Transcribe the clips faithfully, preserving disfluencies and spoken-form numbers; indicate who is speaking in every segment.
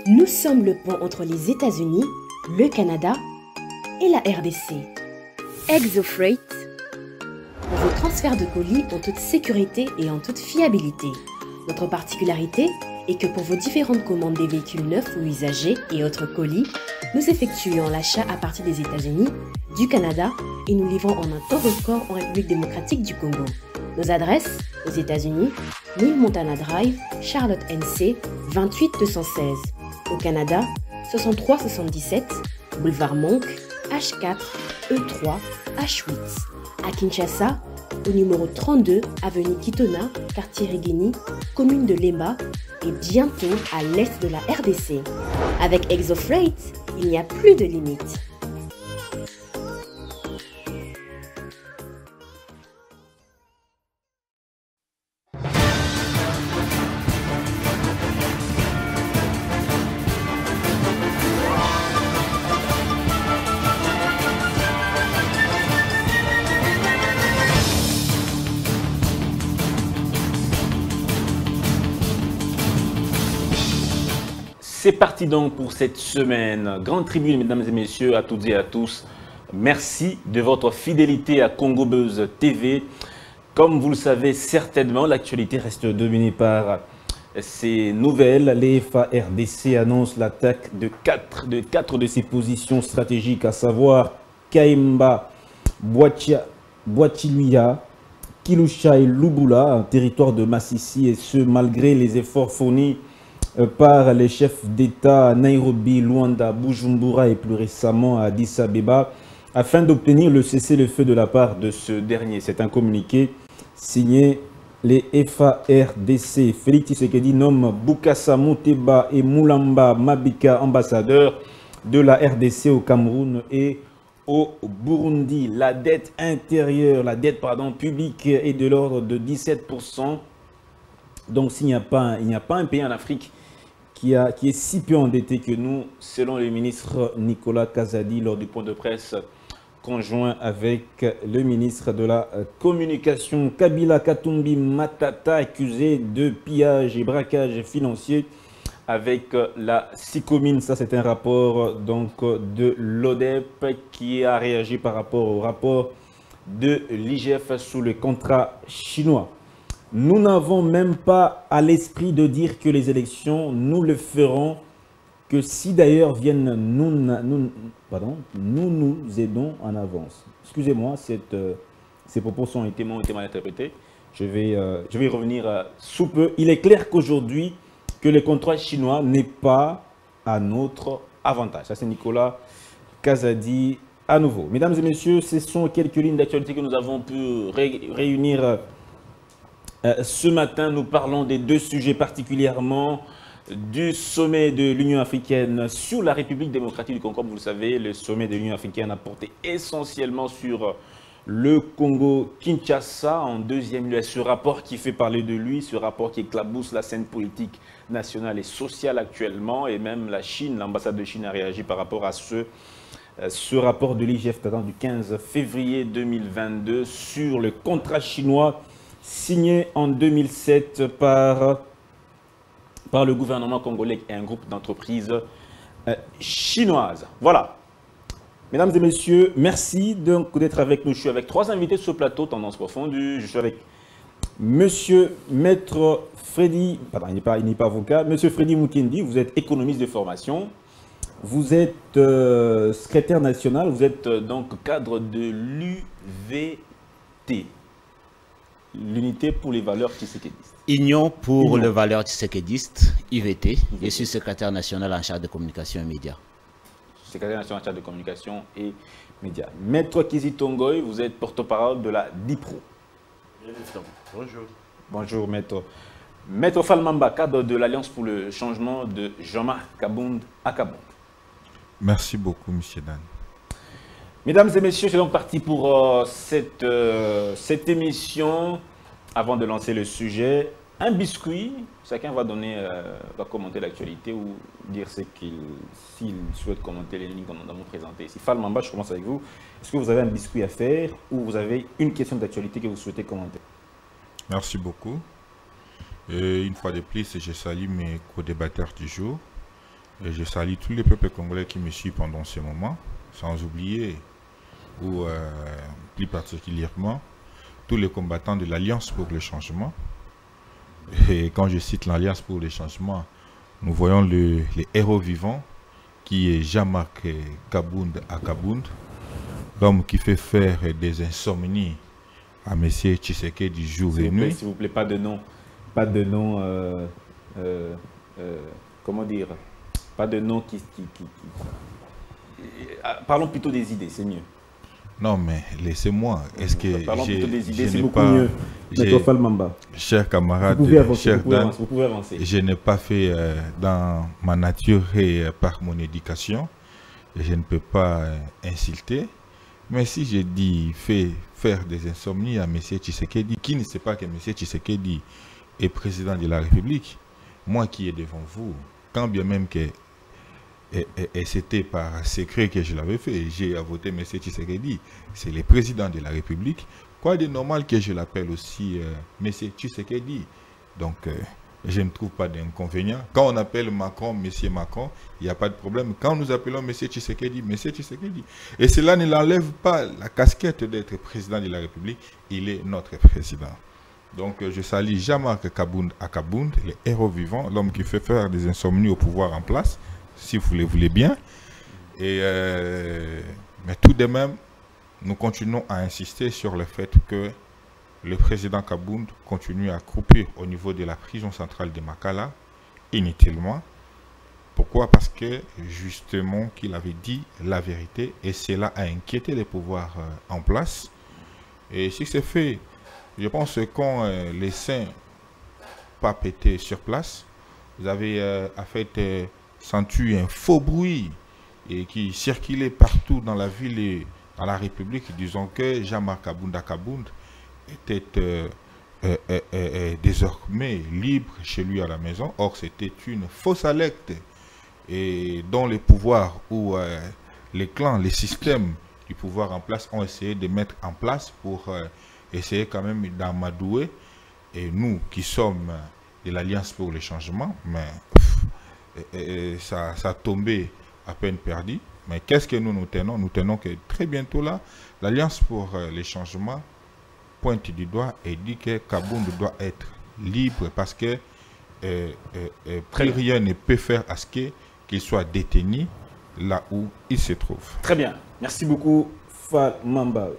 Speaker 1: Nous sommes le pont entre les États-Unis, le Canada et la R D C. ExoFreight, pour vos transferts de colis en toute sécurité et en toute fiabilité. Notre particularité est que pour vos différentes commandes des véhicules neufs ou usagés et autres colis, nous effectuons l'achat à partir des États-Unis, du Canada et nous livrons en un temps record en République démocratique du Congo. Nos adresses, aux États-Unis, mille Montana Drive, Charlotte N C, vingt-huit deux cent seize. Au Canada, soixante-trois soixante-dix-sept, Boulevard Monk, H quatre, E trois, H huit. À Kinshasa, au numéro trente-deux, avenue Kitona, quartier Rigini, commune de Lemba, et bientôt à l'est de la R D C. Avec ExoFreight, il n'y a plus de limites.
Speaker 2: C'est parti donc pour cette semaine. Grande tribune, mesdames et messieurs, à toutes et à tous. Merci de votre fidélité à Congo Buzz T V. Comme vous le savez certainement, l'actualité reste dominée par ces nouvelles. Les F A R D C annoncent l'attaque de quatre de, quatre de ses positions stratégiques, à savoir Kaimba, Boitiluya, Kilusha et Lubula, un territoire de Massissi, et ce malgré les efforts fournis par les chefs d'État à Nairobi, Luanda, Bujumbura et plus récemment à Addis Abeba, afin d'obtenir le cessez-le-feu de la part de ce dernier. C'est un communiqué signé les F A R D C. Félix Tshisekedi nomme Bukasa Muteba et Mulamba Mabika ambassadeurs de la R D C au Cameroun et au Burundi. La dette intérieure, la dette pardon, publique est de l'ordre de dix-sept pour cent. Donc s'il n'y a pas, il n'y a pas un pays en Afrique Qui, a, qui est si peu endetté que nous, selon le ministre Nicolas Kazadi lors du point de presse conjoint avec le ministre de la Communication. Kabila Katumbi Matata, accusé de pillage et braquage financier avec la Sicomine. Ça, c'est un rapport donc de l'O D E P qui a réagi par rapport au rapport de l'I G F sous le contrat chinois. Nous n'avons même pas à l'esprit de dire que les élections, nous le ferons, que si d'ailleurs viennent nous, nous, pardon, nous nous aidons en avance. Excusez-moi, euh, ces propos sont été, ont été mal interprétés. Je vais, euh, je vais y revenir euh, sous peu. Il est clair qu'aujourd'hui, que le contrat chinois n'est pas à notre avantage. Ça, c'est Nicolas Kazadi à nouveau. Mesdames et messieurs, ce sont quelques lignes d'actualité que nous avons pu ré réunir euh, Euh, ce matin. Nous parlons des deux sujets particulièrement du sommet de l'Union africaine sur la République démocratique du Congo. Comme vous le savez, le sommet de l'Union africaine a porté essentiellement sur le Congo-Kinshasa. En deuxième lieu, ce rapport qui fait parler de lui, ce rapport qui éclabousse la scène politique nationale et sociale actuellement. Et même la Chine, l'ambassade de Chine a réagi par rapport à ce, euh, ce rapport de l'I G F datant du quinze février deux mille vingt-deux sur le contrat chinois signé en deux mille sept par, par le gouvernement congolais et un groupe d'entreprises euh, chinoises. Voilà. Mesdames et messieurs, merci d'être avec nous. Je suis avec trois invités sur ce plateau, Tendance Profondue. Je suis avec Monsieur Maître Freddy, pardon, il n'est pas, il n'est pas avocat, Monsieur Freddy Mukendi, vous êtes économiste de formation. Vous êtes euh, secrétaire national, vous êtes euh, donc cadre de l'U V T. L'unité pour les valeurs tshisekidistes.
Speaker 3: Union pour
Speaker 2: Union.
Speaker 3: les valeurs tshisekidistes, U V T. Je suis secrétaire national en charge de communication et médias.
Speaker 2: Secrétaire national en charge de communication et médias. Maître Kizi Tongoy, vous êtes porte-parole de la DIPRO.
Speaker 4: Bonjour.
Speaker 2: Bonjour, maître. Maître Falmamba, cadre de l'Alliance pour le changement de Jean-Marc Kabound à Kabound.
Speaker 4: Merci beaucoup, monsieur Dan.
Speaker 2: Mesdames et messieurs, c'est donc parti pour euh, cette, euh, cette émission. Avant de lancer le sujet, un biscuit. Chacun va donner, euh, va commenter l'actualité ou dire ce qu'il, s'il souhaite commenter les lignes que nous avons présentées ici. Falmamba, je commence avec vous. Est-ce que vous avez un biscuit à faire ou vous avez une question d'actualité que vous souhaitez commenter?
Speaker 4: Merci beaucoup. Et une fois de plus, je salue mes co-débatteurs du jour. Et je salue tous les peuples congolais qui me suivent pendant ce moment, sans oublier, ou euh, plus particulièrement, tous les combattants de l'Alliance pour le changement. Et quand je cite l'Alliance pour le changement, nous voyons le, les héros vivants, qui est Jean-Marc Kabound à Kabound, l'homme qui fait faire des insomnies à M. Tshisekedi jour et nuit.
Speaker 2: S'il vous plaît, pas de nom, pas de nom, euh, euh, euh, comment dire, pas de nom qui... qui, qui, qui... Parlons plutôt des idées, c'est mieux.
Speaker 4: Non, mais laissez-moi. Est-ce que
Speaker 2: Parlons plutôt des idées,
Speaker 4: je
Speaker 2: c'est
Speaker 4: n'ai
Speaker 2: beaucoup
Speaker 4: pas,
Speaker 2: mieux. Maître Falmamba.
Speaker 4: Cher camarade,
Speaker 2: vous pouvez avancer,
Speaker 4: cher
Speaker 2: vous pouvez
Speaker 4: Dan,
Speaker 2: avancer, vous pouvez avancer.
Speaker 4: Je n'ai pas fait euh, dans ma nature et euh, par mon éducation. Je ne peux pas euh, insulter. Mais si je dis fait faire des insomnies à M. Tshisekedi, qui ne sait pas que M. Tshisekedi est président de la République, moi qui est devant vous, quand bien même que et, et, et c'était par secret que je l'avais fait, j'ai voté M. Tshisekedi, c'est le président de la République, quoi de normal que je l'appelle aussi euh, M. Tshisekedi. Donc, euh, je ne trouve pas d'inconvénient. Quand on appelle Macron, M. Macron, il n'y a pas de problème. Quand nous appelons M. Tshisekedi, M. Tshisekedi. Et cela ne l'enlève pas la casquette d'être président de la République. Il est notre président. Donc, euh, je salue Jean-Marc Kabound à Kabound, le héros vivant, l'homme qui fait faire des insomnies au pouvoir en place, si vous le voulez bien. Et, euh, mais tout de même, nous continuons à insister sur le fait que le président Kabound continue à croupir au niveau de la prison centrale de Makala, inutilement. Pourquoi? Parce que, justement, qu'il avait dit la vérité et cela a inquiété les pouvoirs euh, en place. Et si c'est fait, je pense que quand euh, les saints papes étaient sur place, vous avez euh, en fait euh, senti un faux bruit et qui circulait partout dans la ville et dans la République, disons que Jean-Marc Kabound à Kabound était euh, euh, euh, euh, désormais libre chez lui à la maison. Or, c'était une fausse alerte et dont les pouvoirs ou euh, les clans, les systèmes du pouvoir en place ont essayé de mettre en place pour euh, essayer quand même d'amadouer. Et nous qui sommes de l'Alliance pour le changement, mais pff, et, et ça, ça a tombé à peine perdu. Mais qu'est-ce que nous nous tenons? Nous tenons que très bientôt là, l'Alliance pour euh, les changements pointe du doigt et dit que Kabound doit être libre parce que euh, euh, euh, plus rien ne peut faire à ce qu'il soit détenu là où il se trouve.
Speaker 2: Très bien. Merci beaucoup, Falmamba.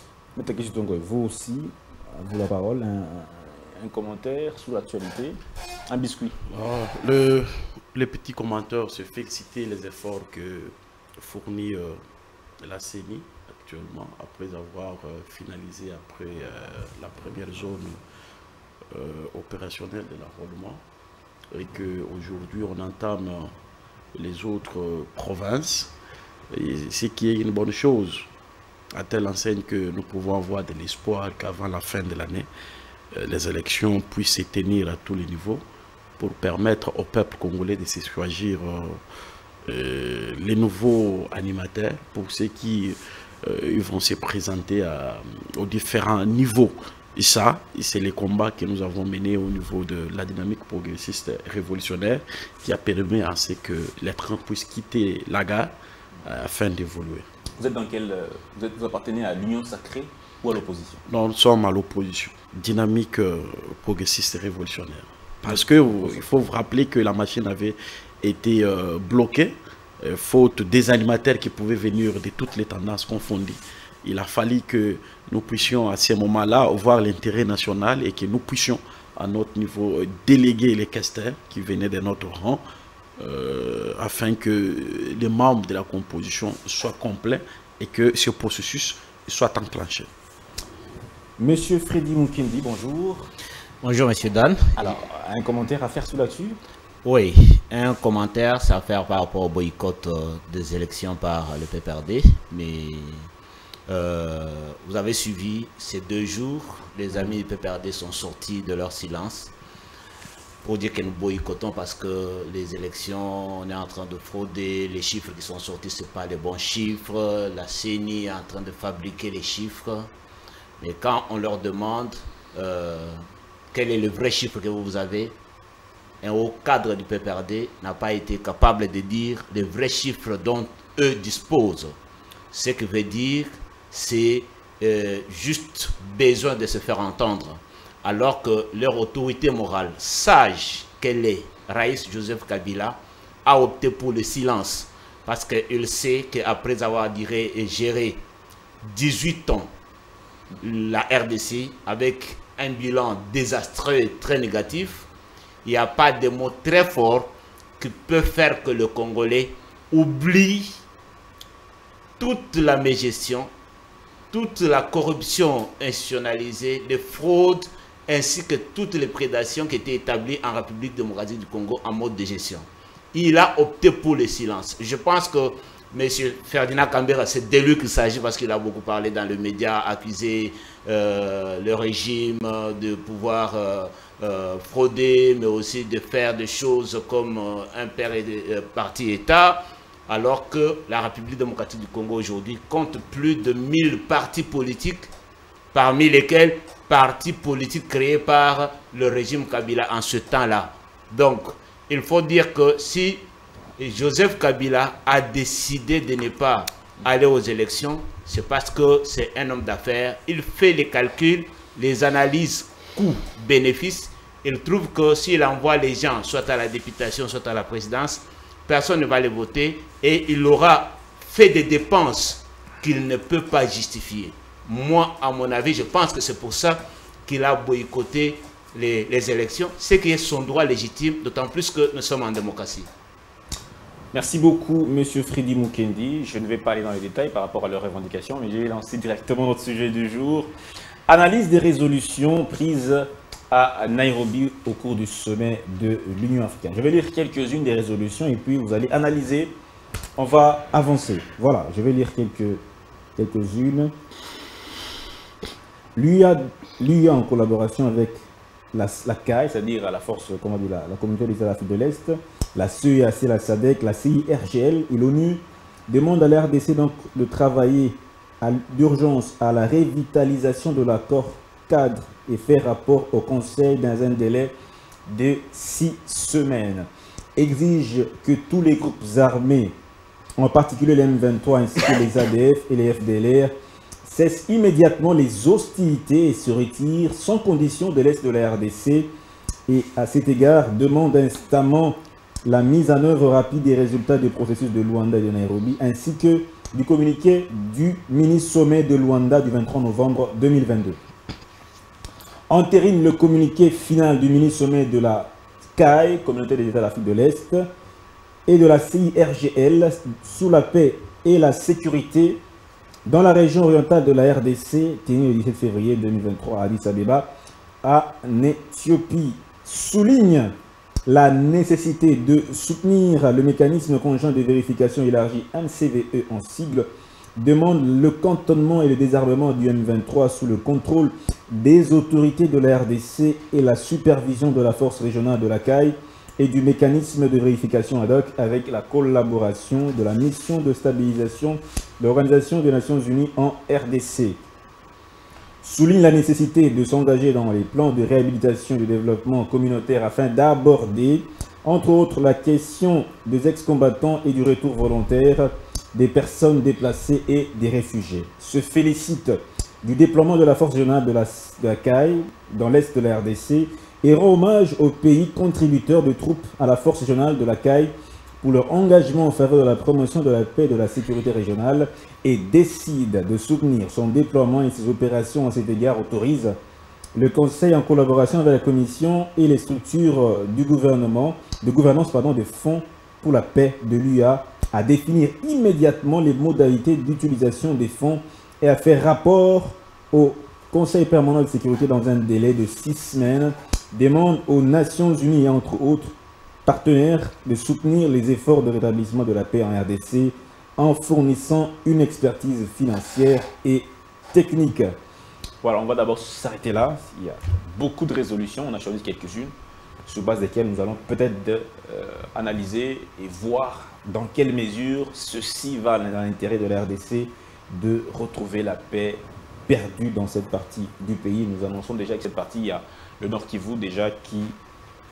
Speaker 2: Vous aussi, à vous la parole, un, un commentaire sur l'actualité, un biscuit.
Speaker 5: Oh, le, le petit commentaire, c'est féliciter les efforts que fournit euh, la C E N I actuellement, après avoir euh, finalisé après euh, la première zone euh, opérationnelle de l'enrôlement, et qu'aujourd'hui on entame les autres euh, provinces, et ce qui est une bonne chose, à telle enseigne que nous pouvons avoir de l'espoir qu'avant la fin de l'année, euh, les élections puissent se tenir à tous les niveaux pour permettre au peuple congolais de se choisir euh, euh, les nouveaux animateurs pour ceux qui euh, ils vont se présenter à, aux différents niveaux. Et ça, c'est les combats que nous avons menés au niveau de la dynamique progressiste révolutionnaire qui a permis à ce que les trains puissent quitter la gare euh, afin d'évoluer.
Speaker 2: Vous êtes dans quel, vous, êtes, vous appartenez à l'Union sacrée ou à l'opposition?
Speaker 5: Nous sommes à l'opposition. Dynamique euh, progressiste révolutionnaire. Parce que euh, il faut vous rappeler que la machine avait été euh, bloquée, euh, faute des animateurs qui pouvaient venir de toutes les tendances confondues. Il a fallu que nous puissions à ce moment-là voir l'intérêt national et que nous puissions à notre niveau déléguer les casters qui venaient de notre rang euh, afin que les membres de la composition soient complets et que ce processus soit enclenché.
Speaker 2: Monsieur Freddy Mukendi, bonjour.
Speaker 3: Bonjour Monsieur Dan.
Speaker 2: Alors, un commentaire à faire sur là-dessus?
Speaker 3: Oui, un commentaire, c'est à faire par rapport au boycott euh, des élections par le P P R D, mais euh, vous avez suivi ces deux jours, les amis du P P R D sont sortis de leur silence pour dire que nous boycottons parce que les élections, on est en train de frauder, les chiffres qui sont sortis, ce n'est pas les bons chiffres, la C E N I est en train de fabriquer les chiffres, mais quand on leur demande euh, quel est le vrai chiffre que vous avez, un haut cadre du P P R D n'a pas été capable de dire les vrais chiffres dont eux disposent. Ce que veut dire, c'est euh, juste besoin de se faire entendre, alors que leur autorité morale, sage qu'elle est, Raïs Joseph Kabila, a opté pour le silence, parce qu'il sait qu'après avoir diré et géré dix-huit ans la R D C avec un bilan désastreux et très négatif, il n'y a pas de mots très forts qui peuvent faire que le Congolais oublie toute la mégestion, toute la corruption institutionnalisée, les fraudes, ainsi que toutes les prédations qui étaient établies en République démocratique du Congo en mode de gestion. Il a opté pour le silence. Je pense que M. Ferdinand Kambera, c'est de lui qu'il s'agit parce qu'il a beaucoup parlé dans le média, accusé euh, le régime de pouvoir euh, euh, frauder, mais aussi de faire des choses comme euh, un père et euh, parti État, alors que la République démocratique du Congo aujourd'hui compte plus de mille partis politiques, parmi lesquels partis politiques créés par le régime Kabila en ce temps-là. Donc, il faut dire que si Joseph Kabila a décidé de ne pas aller aux élections, c'est parce que c'est un homme d'affaires. Il fait les calculs, les analyses coûts-bénéfices. Il trouve que s'il envoie les gens soit à la députation, soit à la présidence, personne ne va les voter et il aura fait des dépenses qu'il ne peut pas justifier. Moi, à mon avis, je pense que c'est pour ça qu'il a boycotté les, les élections, ce qui est son droit légitime, d'autant plus que nous sommes en démocratie.
Speaker 2: Merci beaucoup, M. Freddy Mukendi. Je ne vais pas aller dans les détails par rapport à leurs revendications, mais je vais lancer directement notre sujet du jour. Analyse des résolutions prises à Nairobi au cours du sommet de l'Union africaine. Je vais lire quelques-unes des résolutions et puis vous allez analyser. On va avancer. Voilà, je vais lire quelques, quelques-unes. L'U A, l'U A en collaboration avec la, la C A I, c'est-à-dire la force, comment dire, la, la communauté des États d'Afrique de l'Est, la C E E A C, la S A D C, la C I R G L et l'ONU demandent à la R D C donc de travailler d'urgence à la revitalisation de l'accord cadre et faire rapport au Conseil dans un délai de six semaines. Exige que tous les groupes armés, en particulier les M vingt-trois ainsi que les A D F et les F D L R, cessent immédiatement les hostilités et se retirent sans condition de l'Est de la R D C et à cet égard demande instamment la mise en œuvre rapide des résultats du processus de Luanda et de Nairobi ainsi que du communiqué du mini-sommet de Luanda du vingt-trois novembre deux mille vingt-deux. Entérine le communiqué final du mini-sommet de la C A I, Communauté des États d'Afrique de l'Est, et de la C I R G L sous la paix et la sécurité dans la région orientale de la R D C, tenu le dix-sept février deux mille vingt-trois à Addis Abeba, en Éthiopie. Souligne la nécessité de soutenir le mécanisme conjoint de vérification élargi M C V E en sigle, demande le cantonnement et le désarmement du M vingt-trois sous le contrôle des autorités de la R D C et la supervision de la force régionale de la C A I et du mécanisme de vérification ad hoc avec la collaboration de la mission de stabilisation de l'Organisation des Nations Unies en R D C. Souligne la nécessité de s'engager dans les plans de réhabilitation et de développement communautaire afin d'aborder, entre autres, la question des ex-combattants et du retour volontaire des personnes déplacées et des réfugiés. Se félicite du déploiement de la force régionale de la, de la C A I dans l'Est de la R D C et rend hommage aux pays contributeurs de troupes à la force régionale de la C A I pour leur engagement en faveur de la promotion de la paix et de la sécurité régionale et décide de soutenir son déploiement et ses opérations à cet égard autorise le Conseil en collaboration avec la Commission et les structures du gouvernement, de gouvernance pardon, des fonds pour la paix de l'U A à définir immédiatement les modalités d'utilisation des fonds et à faire rapport au Conseil permanent de sécurité dans un délai de six semaines, demande aux Nations Unies et entre autres partenaires de soutenir les efforts de rétablissement de la paix en R D C en fournissant une expertise financière et technique. Voilà, on va d'abord s'arrêter là. Il y a beaucoup de résolutions, on a choisi quelques-unes sur base desquelles nous allons peut-être euh, analyser et voir dans quelle mesure ceci va dans l'intérêt de la R D C de retrouver la paix perdue dans cette partie du pays. Nous annonçons déjà que cette partie, il y a le Nord Kivu déjà qui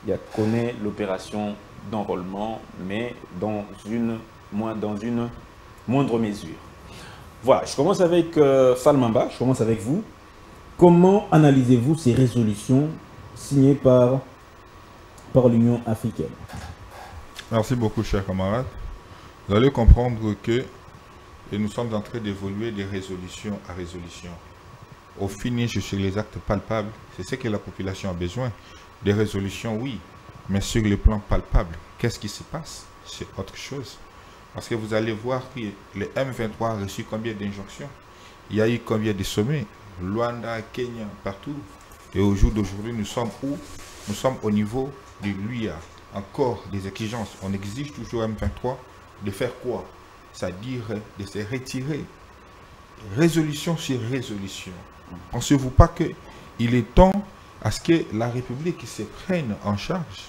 Speaker 2: il y a connaît l'opération d'enrôlement, mais dans une, moins, dans une moindre mesure. Voilà, je commence avec euh, Falmamba, je commence avec vous. Comment analysez-vous ces résolutions signées par, par l'Union africaine?
Speaker 4: Merci beaucoup, chers camarades. Vous allez comprendre que et nous sommes en train d'évoluer de résolution à résolution. Au finish, sur les actes palpables, c'est ce que la population a besoin. Des résolutions, oui, mais sur le plan palpable, qu'est-ce qui se passe? C'est autre chose. Parce que vous allez voir que le M vingt-trois a reçu combien d'injonctions? Il y a eu combien de sommets? Luanda, Kenya, partout. Et au jour d'aujourd'hui, nous sommes où? Nous sommes au niveau de l'U I A. Encore des exigences. On exige toujours M vingt-trois de faire quoi? C'est-à-dire de se retirer. Résolution sur résolution. Pensez-vous pas qu'il est temps à ce que la République se prenne en charge?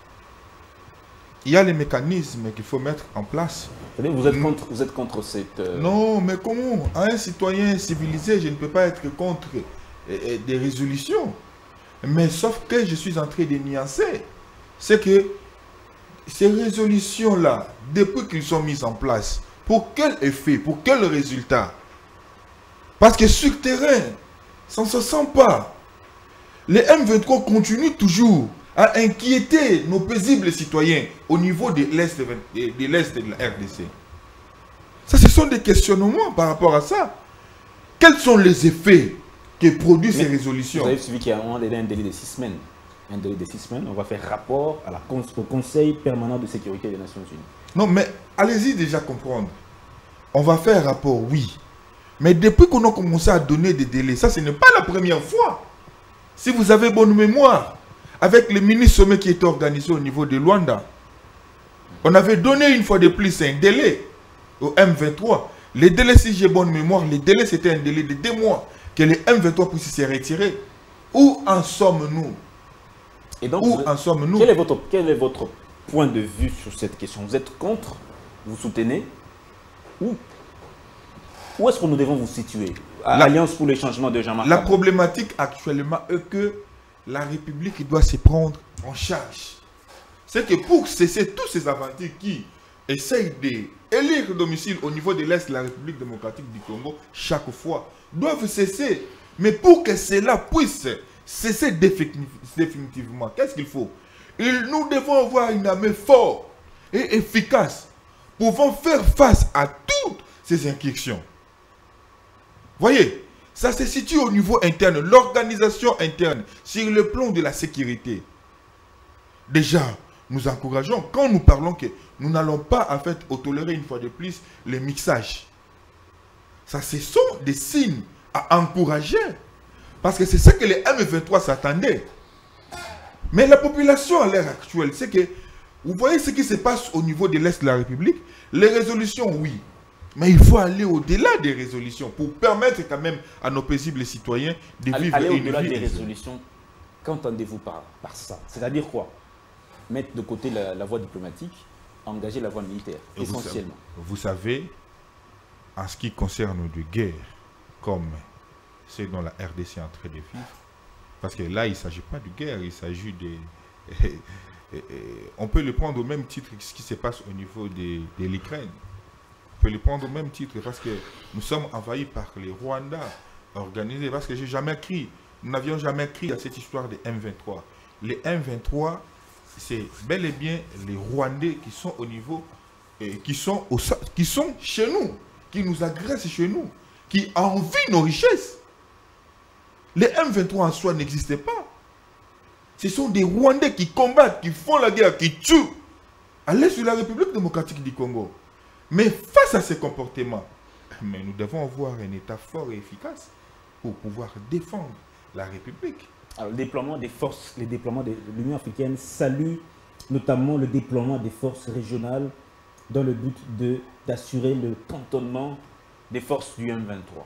Speaker 4: Il y a les mécanismes qu'il faut mettre en place.
Speaker 2: Vous êtes contre, vous êtes contre cette... Euh...
Speaker 4: Non, mais comment? Un citoyen civilisé, je ne peux pas être contre euh, des résolutions. Mais sauf que je suis en train de nuancer. C'est que ces résolutions-là, depuis qu'ils sont mises en place, pour quel effet, pour quel résultat? Parce que sur le terrain, ça ne se sent pas. Les M vingt-trois continuent toujours à inquiéter nos paisibles citoyens au niveau de l'Est de, de l'Est de la R D C. Ça, ce sont des questionnements par rapport à ça. Quels sont les effets que produisent
Speaker 2: Mais
Speaker 4: ces résolutions?
Speaker 2: Vous avez suivi qu'il y a un délai, un délai de six semaines. Un délai de six semaines, on va faire rapport à la, au Conseil permanent de sécurité des Nations Unies.
Speaker 4: Non, mais allez-y déjà comprendre. On va faire rapport, oui. Mais depuis qu'on a commencé à donner des délais, ça, ce n'est pas la première fois. Si vous avez bonne mémoire, avec le mini-sommet qui était organisé au niveau de Luanda, on avait donné une fois de plus un délai au M vingt-trois. Les délais, si j'ai bonne mémoire, les délais, c'était un délai de deux mois que le M vingt-trois puisse se retirer. Où en sommes-nous?
Speaker 2: Et donc,
Speaker 4: Où
Speaker 2: vous,
Speaker 4: en sommes-nous?
Speaker 2: quel est votre, quel est votre point de vue sur cette question? Vous êtes contre? Vous soutenez? Où, où est-ce que nous devons vous situer? L'Alliance pour le changement de Jean-Marc
Speaker 4: La
Speaker 2: Kabila.
Speaker 4: problématique actuellement est que la République doit se prendre en charge. C'est que pour cesser tous ces aventures qui essayent d'élire domicile au niveau de l'Est de la République démocratique du Congo, chaque fois, doivent cesser. Mais pour que cela puisse cesser définitivement, qu'est-ce qu'il faut? Il, Nous devons avoir une armée forte et efficace, pouvant faire face à toutes ces inquiétudes. Voyez, ça se situe au niveau interne, l'organisation interne, sur le plan de la sécurité. Déjà, nous encourageons, quand nous parlons que nous n'allons pas en fait tolérer une fois de plus le mixage. Ça, ce sont des signes à encourager. Parce que c'est ça que les M vingt-trois s'attendaient. Mais la population à l'heure actuelle, c'est que, vous voyez ce qui se passe au niveau de l'Est de la République, les résolutions, oui. Mais il faut aller au-delà des résolutions pour permettre quand même à nos paisibles citoyens de vivre
Speaker 2: aller
Speaker 4: une
Speaker 2: au-delà
Speaker 4: vie.
Speaker 2: des résolutions, qu'entendez-vous par, par ça? C'est-à-dire quoi? Mettre de côté la, la voie diplomatique, engager la voie militaire,
Speaker 4: Et
Speaker 2: essentiellement.
Speaker 4: Vous savez, vous savez, en ce qui concerne de guerre, comme ce dont la R D C est en train de vivre, parce que là, il ne s'agit pas de guerre, il s'agit de... on peut le prendre au même titre que ce qui se passe au niveau de, de l'Ukraine. On peut le prendre au même titre parce que nous sommes envahis par les Rwandais organisés. Parce que j'ai jamais cru, nous n'avions jamais cru à cette histoire de M vingt-trois. Les M vingt-trois, c'est bel et bien les Rwandais qui sont au niveau, et qui, sont au, qui sont chez nous, qui nous agressent chez nous, qui envient nos richesses. Les M vingt-trois en soi n'existaient pas. Ce sont des Rwandais qui combattent, qui font la guerre, qui tuent à l'est de la République démocratique du Congo. Mais face à ces comportements, mais nous devons avoir un État fort et efficace pour pouvoir défendre la République.
Speaker 2: Alors, le déploiement des forces, les déploiements de l'Union africaine salue notamment le déploiement des forces régionales dans le but d'assurer le cantonnement des forces du M vingt-trois.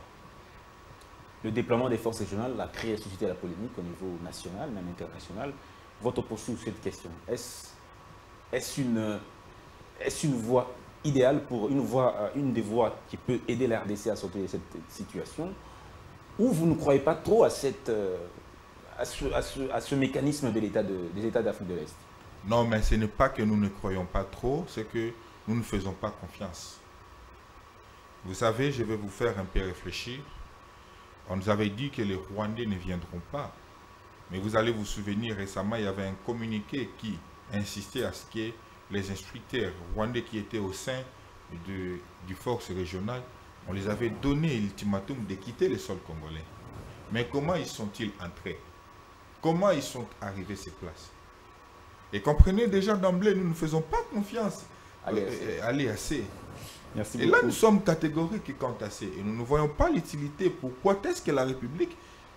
Speaker 2: Le déploiement des forces régionales a créé, suscité la polémique au niveau national, même international. Votre posture sur cette question, est-ce est-ce une, est-ce une voie idéale pour une, voie, une des voies qui peut aider la R D C à sortir de cette situation, ou vous ne croyez pas trop à cette, à, ce, à, ce, à ce mécanisme de l'État de, des États d'Afrique de l'Est?
Speaker 4: Non, mais ce n'est pas que nous ne croyons pas trop, c'est que nous ne faisons pas confiance. Vous savez, je vais vous faire un peu réfléchir. On nous avait dit que les Rwandais ne viendront pas. Mais vous allez vous souvenir, récemment, il y avait un communiqué qui insistait à ce que les instructeurs rwandais qui étaient au sein de, du force régionale, on les avait donné l'ultimatum de quitter le sol congolais. Mais comment ils sont-ils entrés? Comment ils sont arrivés à ces places? Et comprenez déjà d'emblée, nous ne faisons pas confiance à l'E A C.
Speaker 2: Merci
Speaker 4: et
Speaker 2: beaucoup.
Speaker 4: là, nous sommes catégoriques quant à ça. Et nous ne voyons pas l'utilité. Pourquoi est-ce que la République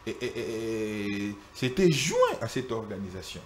Speaker 4: s'était joint à cette organisation?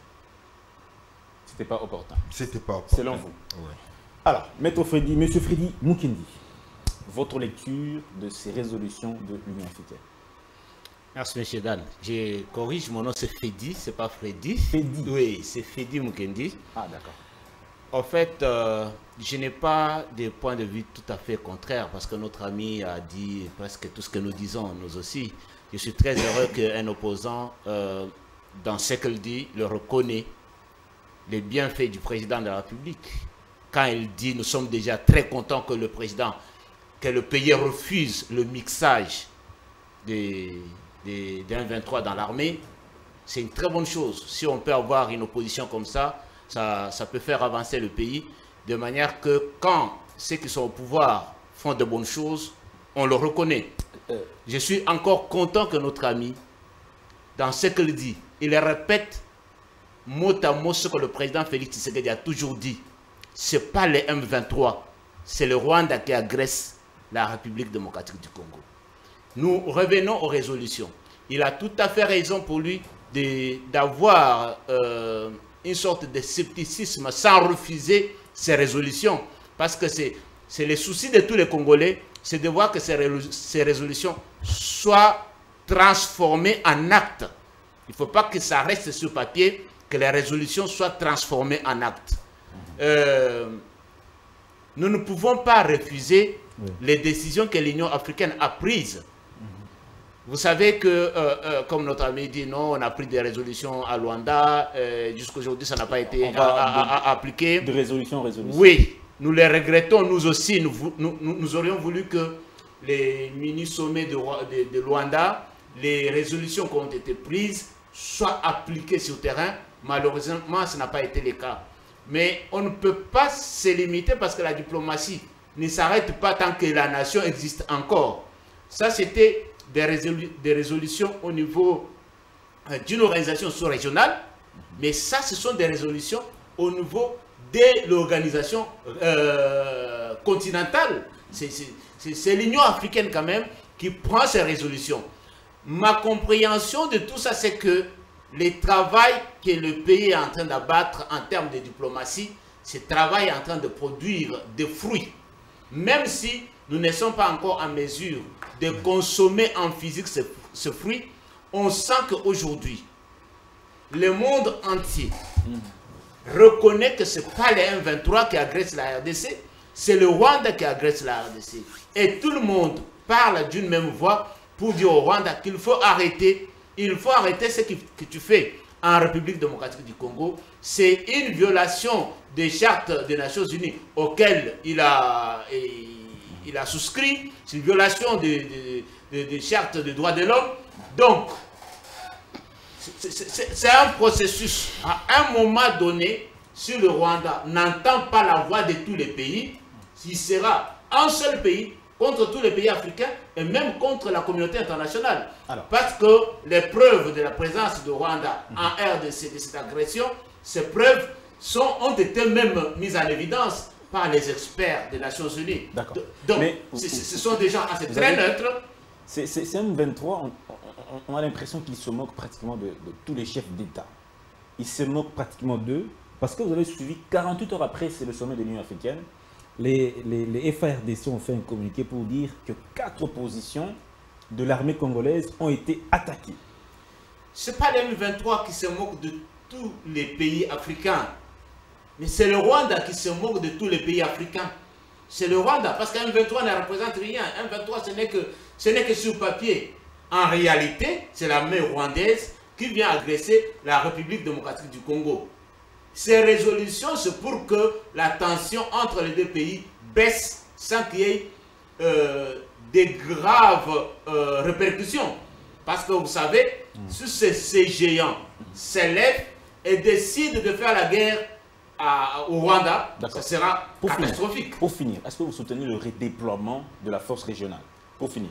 Speaker 2: C'était pas opportun.
Speaker 4: C'était pas opportun.
Speaker 2: Selon vous.
Speaker 4: Ouais.
Speaker 2: Alors, Maître Freddy, Monsieur Freddy Mukendi, votre lecture de ces résolutions de l'Union africaine.
Speaker 3: Merci, M. Dan. Je corrige, mon nom c'est Freddy, c'est pas Freddy.
Speaker 2: Freddy.
Speaker 3: Oui, c'est Freddy Mukendi.
Speaker 2: Ah, d'accord.
Speaker 3: En fait, euh, je n'ai pas de point de vue tout à fait contraire parce que notre ami a dit presque tout ce que nous disons, nous aussi. Je suis très heureux qu'un opposant, euh, dans ce qu'il dit, le reconnaît les bienfaits du président de la République. Quand il dit, nous sommes déjà très contents que le président, que le pays refuse le mixage des, des, des M vingt-trois dans l'armée, c'est une très bonne chose. Si on peut avoir une opposition comme ça, ça, ça peut faire avancer le pays, de manière que quand ceux qui sont au pouvoir font de bonnes choses, on le reconnaît. Je suis encore content que notre ami, dans ce qu'il dit, il répète mot à mot ce que le président Félix Tshisekedi a toujours dit. Ce n'est pas les M vingt-trois, c'est le Rwanda qui agresse la République démocratique du Congo. Nous revenons aux résolutions. Il a tout à fait raison pour lui d'avoir euh, une sorte de scepticisme sans refuser ces résolutions. Parce que c'est le souci de tous les Congolais, c'est de voir que ces, ces résolutions soient transformées en actes. Il ne faut pas que ça reste sur papier, que les résolutions soient transformées en actes. Euh, nous ne pouvons pas refuser oui. les décisions que l'Union africaine a prises. Mm-hmm. Vous savez que, euh, euh, comme notre ami dit, non, on a pris des résolutions à Luanda, euh, jusqu'aujourd'hui ça n'a pas été a, a, a, a, appliqué.
Speaker 2: De résolution en résolution.
Speaker 3: Oui, nous les regrettons, nous aussi, nous, nous, nous, nous aurions voulu que les mini-sommets de, de, de Luanda, les résolutions qui ont été prises, soient appliquées sur le terrain. Malheureusement, ce n'a pas été le cas. Mais on ne peut pas se limiter parce que la diplomatie ne s'arrête pas tant que la nation existe encore. Ça, c'était des, résolu des résolutions au niveau euh, d'une organisation sous-régionale, mais ça, ce sont des résolutions au niveau de l'organisation euh, continentale. C'est l'Union africaine quand même qui prend ces résolutions. Ma compréhension de tout ça, c'est que le travail que le pays est en train d'abattre en termes de diplomatie, ce travail est en train de produire des fruits. Même si nous ne sommes pas encore en mesure de consommer en physique ce, ce fruit, on sent qu'aujourd'hui, le monde entier reconnaît que ce n'est pas les M vingt-trois qui agressent la R D C, c'est le Rwanda qui agresse la R D C. Et tout le monde parle d'une même voix pour dire au Rwanda qu'il faut arrêter Il faut arrêter ce que, que tu fais en République démocratique du Congo. C'est une violation des chartes des Nations Unies auxquelles il a, il a souscrit. C'est une violation des, des, des chartes des droits de l'homme. Donc, c'est un processus. À un moment donné, si le Rwanda n'entend pas la voix de tous les pays, il sera un seul pays contre tous les pays africains et même contre la communauté internationale. Alors, parce que les preuves de la présence de Rwanda en R D C de cette agression, ces preuves sont, ont été même mises en évidence par les experts des Nations Unies.
Speaker 2: D'accord.
Speaker 3: Donc, Mais, ce sont des gens assez très neutres.
Speaker 2: C'est M vingt-trois, on, on, on a l'impression qu'ils se moquent pratiquement de, de tous les chefs d'État. Ils se moquent pratiquement d'eux parce que vous avez suivi quarante-huit heures après, c'est le sommet de l'Union africaine. Les, les, les F A R D C ont fait un communiqué pour dire que quatre positions de l'armée congolaise ont été attaquées.
Speaker 3: Ce n'est pas les M vingt-trois qui se moquent de tous les pays africains, mais c'est le Rwanda qui se moque de tous les pays africains. C'est le Rwanda, parce qu'un M vingt-trois ne représente rien. M vingt-trois, ce n'est que, ce n'est que sur papier. En réalité, c'est l'armée rwandaise qui vient agresser la République démocratique du Congo. Ces résolutions, c'est pour que la tension entre les deux pays baisse sans qu'il y ait euh, des graves euh, répercussions. Parce que vous savez, mmh. si ces, ces géants s'élèvent et décident de faire la guerre à, au Rwanda, ça sera pour catastrophique.
Speaker 2: Finir, pour finir, est-ce que vous soutenez le redéploiement de la force régionale? Pour finir.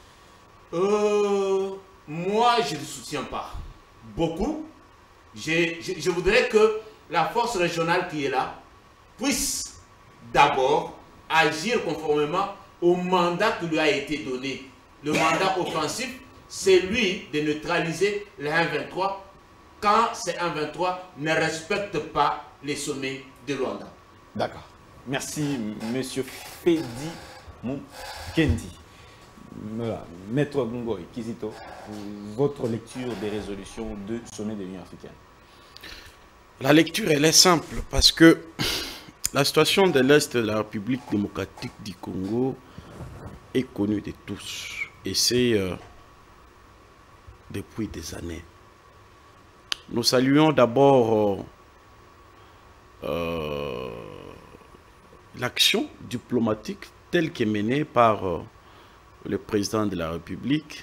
Speaker 3: Euh, moi, je ne soutiens pas beaucoup. Je, je, je voudrais que la force régionale qui est là puisse d'abord agir conformément au mandat qui lui a été donné. Le mandat offensif, c'est lui de neutraliser le M vingt-trois quand ce M vingt-trois ne respecte pas les sommets de Luanda.
Speaker 2: D'accord. Merci, Monsieur Fedi Mukendi. Voilà. Maître Gungoy, Kizito, votre lecture des résolutions de sommet de l'Union africaine.
Speaker 5: La lecture, elle est simple parce que la situation de l'Est de la République démocratique du Congo est connue de tous. Et c'est euh, depuis des années. Nous saluons d'abord euh, euh, l'action diplomatique telle qu'est menée par euh, le président de la République,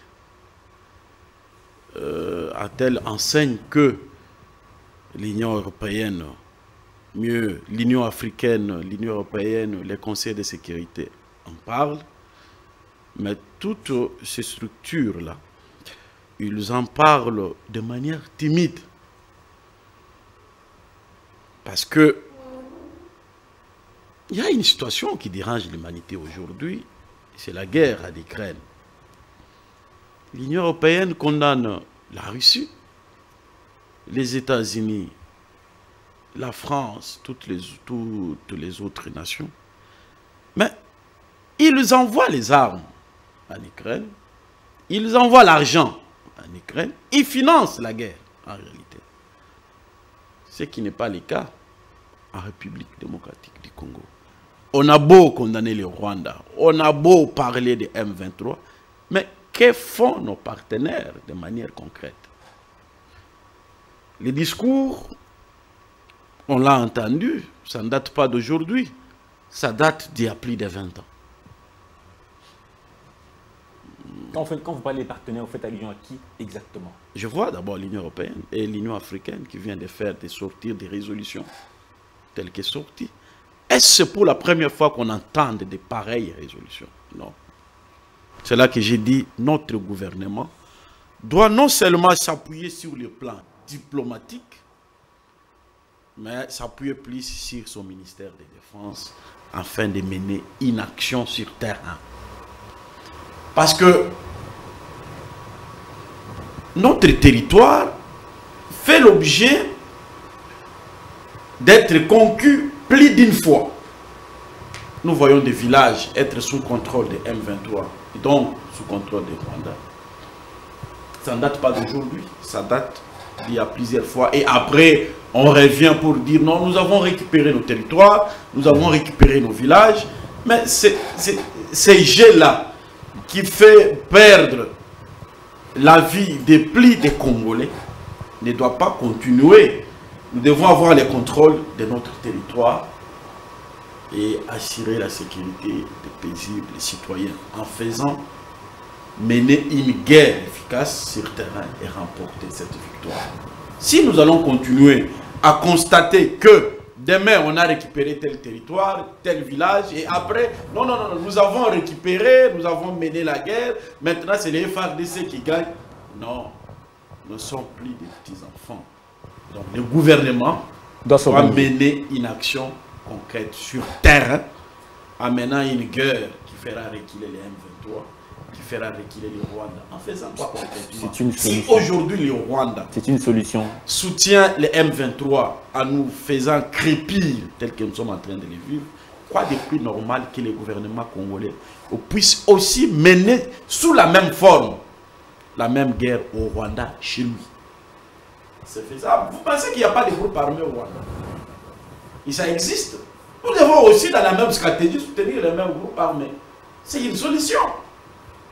Speaker 5: euh, à telle enseigne que l'Union européenne, mieux l'Union africaine, l'Union européenne, les conseils de sécurité en parlent, mais toutes ces structures-là, ils en parlent de manière timide. Parce que il y a une situation qui dérange l'humanité aujourd'hui, c'est la guerre en Ukraine. L'Union européenne condamne la Russie, les États-Unis, la France, toutes les, toutes les autres nations. Mais ils envoient les armes en Ukraine, ils envoient l'argent en Ukraine, ils financent la guerre en réalité. Ce qui n'est pas le cas en République démocratique du Congo. On a beau condamner le Rwanda, on a beau parler de M vingt-trois, mais que font nos partenaires de manière concrète? Les discours, on l'a entendu, ça ne date pas d'aujourd'hui, ça date d'il y a plus de vingt ans.
Speaker 2: Quand, fait, quand vous parlez des partenaires, vous faites allusion à qui exactement?
Speaker 5: Je vois d'abord l'Union européenne et l'Union africaine qui vient de faire des sortir des résolutions telles qu'elles sont sorties. Est-ce pour la première fois qu'on entend de pareilles résolutions? Non. C'est là que j'ai dit, notre gouvernement doit non seulement s'appuyer sur le plan diplomatique, mais s'appuyer plus sur son ministère de Défense afin de mener une action sur terrain. Parce que notre territoire fait l'objet d'être conquis plus d'une fois. Nous voyons des villages être sous contrôle de M vingt-trois, donc sous contrôle de Rwanda. Ça ne date pas d'aujourd'hui, ça date d'il y a plusieurs fois. Et après, on revient pour dire non, nous avons récupéré nos territoires, nous avons récupéré nos villages. Mais c'est ces jeux-là qui fait perdre la vie des plis des Congolais ne doit pas continuer. Nous devons avoir le contrôle de notre territoire et assurer la sécurité des paisibles citoyens en faisant mener une guerre efficace sur terrain et remporter cette victoire. Si nous allons continuer à constater que demain on a récupéré tel territoire, tel village, et après, non, non, non, nous avons récupéré, nous avons mené la guerre, maintenant c'est les F A R D C qui gagnent. Non, nous ne sommes plus des petits-enfants. Donc le gouvernement doit, doit mener une action concrète sur terrain, en menant une guerre qui fera reculer les M vingt-trois, qui fera reculer le Rwanda, en faisant quoi concrètement? Si aujourd'hui le Rwanda
Speaker 2: c'est une solution,
Speaker 5: soutient les M vingt-trois en nous faisant crépir tel que nous sommes en train de les vivre, quoi de plus normal que le gouvernement congolais puisse aussi mener sous la même forme la même guerre au Rwanda chez lui? C'est faisable. Vous pensez qu'il n'y a pas de groupe armé au Rwanda? Et ça existe. Nous devons aussi dans la même stratégie soutenir les mêmes groupes armés. C'est une solution.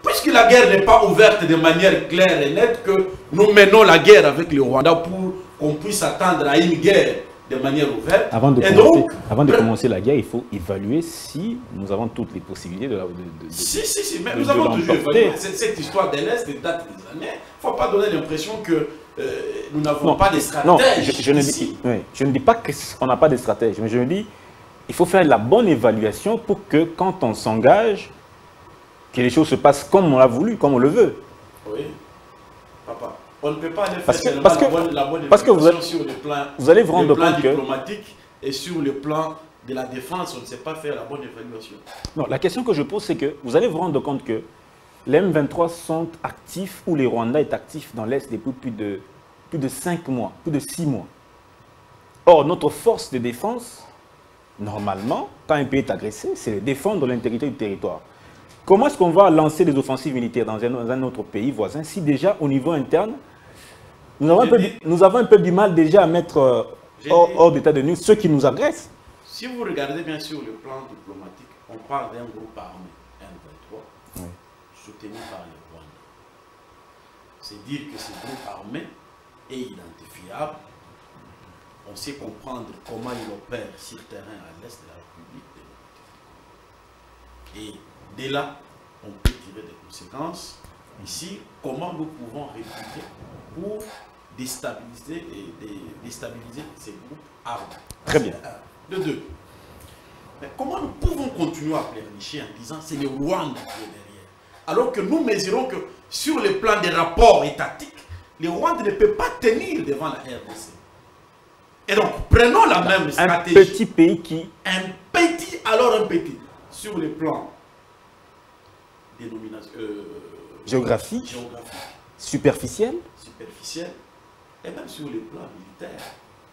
Speaker 5: puisque la guerre n'est pas ouverte de manière claire et nette, que nous menons la guerre avec le Rwanda pour qu'on puisse attendre à une guerre de manière ouverte.
Speaker 2: Avant de,
Speaker 5: et
Speaker 2: commencer,
Speaker 5: donc,
Speaker 2: avant de commencer la guerre, il faut évaluer si nous avons toutes les possibilités de la... De, de, de,
Speaker 5: si, si, si, mais
Speaker 2: de,
Speaker 5: nous
Speaker 2: de
Speaker 5: avons toujours évalué. Cette, cette histoire de l'Est date des années. Il ne faut pas donner l'impression que euh, nous n'avons pas de stratège.
Speaker 2: Non, je, je, ne dis, oui, je ne dis pas qu'on n'a pas de stratège, mais je me dis il faut faire la bonne évaluation pour que quand on s'engage, que les choses se passent comme on l'a voulu, comme on le veut.
Speaker 5: Oui, papa. On ne peut pas aller faire
Speaker 2: parce que,
Speaker 5: seulement
Speaker 2: parce que,
Speaker 5: la bonne, la bonne
Speaker 2: parce que vous, allez,
Speaker 5: sur le plan,
Speaker 2: vous allez vous rendre
Speaker 5: le plan
Speaker 2: compte
Speaker 5: diplomatique que, et sur le plan de la défense, on ne sait pas faire la bonne évaluation.
Speaker 2: Non, la question que je pose, c'est que vous allez vous rendre compte que les M vingt-trois sont actifs, ou les Rwandais est actif dans l'Est depuis plus de, plus de cinq mois, plus de six mois. Or, notre force de défense, normalement, quand un pays est agressé, c'est de défendre l'intégrité du territoire. Comment est-ce qu'on va lancer des offensives militaires dans un, dans un autre pays voisin si déjà, au niveau interne, nous avons, un peu, dit, nous avons un peu du mal déjà à mettre euh, hors, hors d'état de nuire ceux qui nous agressent?
Speaker 5: Si vous regardez bien sûr le plan diplomatique, on parle d'un groupe armé, M vingt-trois, oui, soutenu par le Rwanda. C'est dire que ce groupe armé est identifiable. On sait comprendre comment il opère sur le terrain à l'est de la République. Et dès là, on peut tirer des conséquences. Ici, comment nous pouvons répliquer pour déstabiliser, et déstabiliser ces groupes armés.
Speaker 2: Très bien.
Speaker 5: De deux. Mais comment nous pouvons continuer à pleurnicher en disant c'est le Rwanda qui est derrière, alors que nous mesurons que sur le plan des rapports étatiques, le Rwanda ne peut pas tenir devant la R D C. Et donc, prenons la même stratégie.
Speaker 2: Un petit pays qui...
Speaker 5: Un petit, alors un petit, sur le plan dénomination, euh,
Speaker 2: géographique,
Speaker 5: géographique,
Speaker 2: superficiel,
Speaker 5: superficiel, et même sur le plan militaire.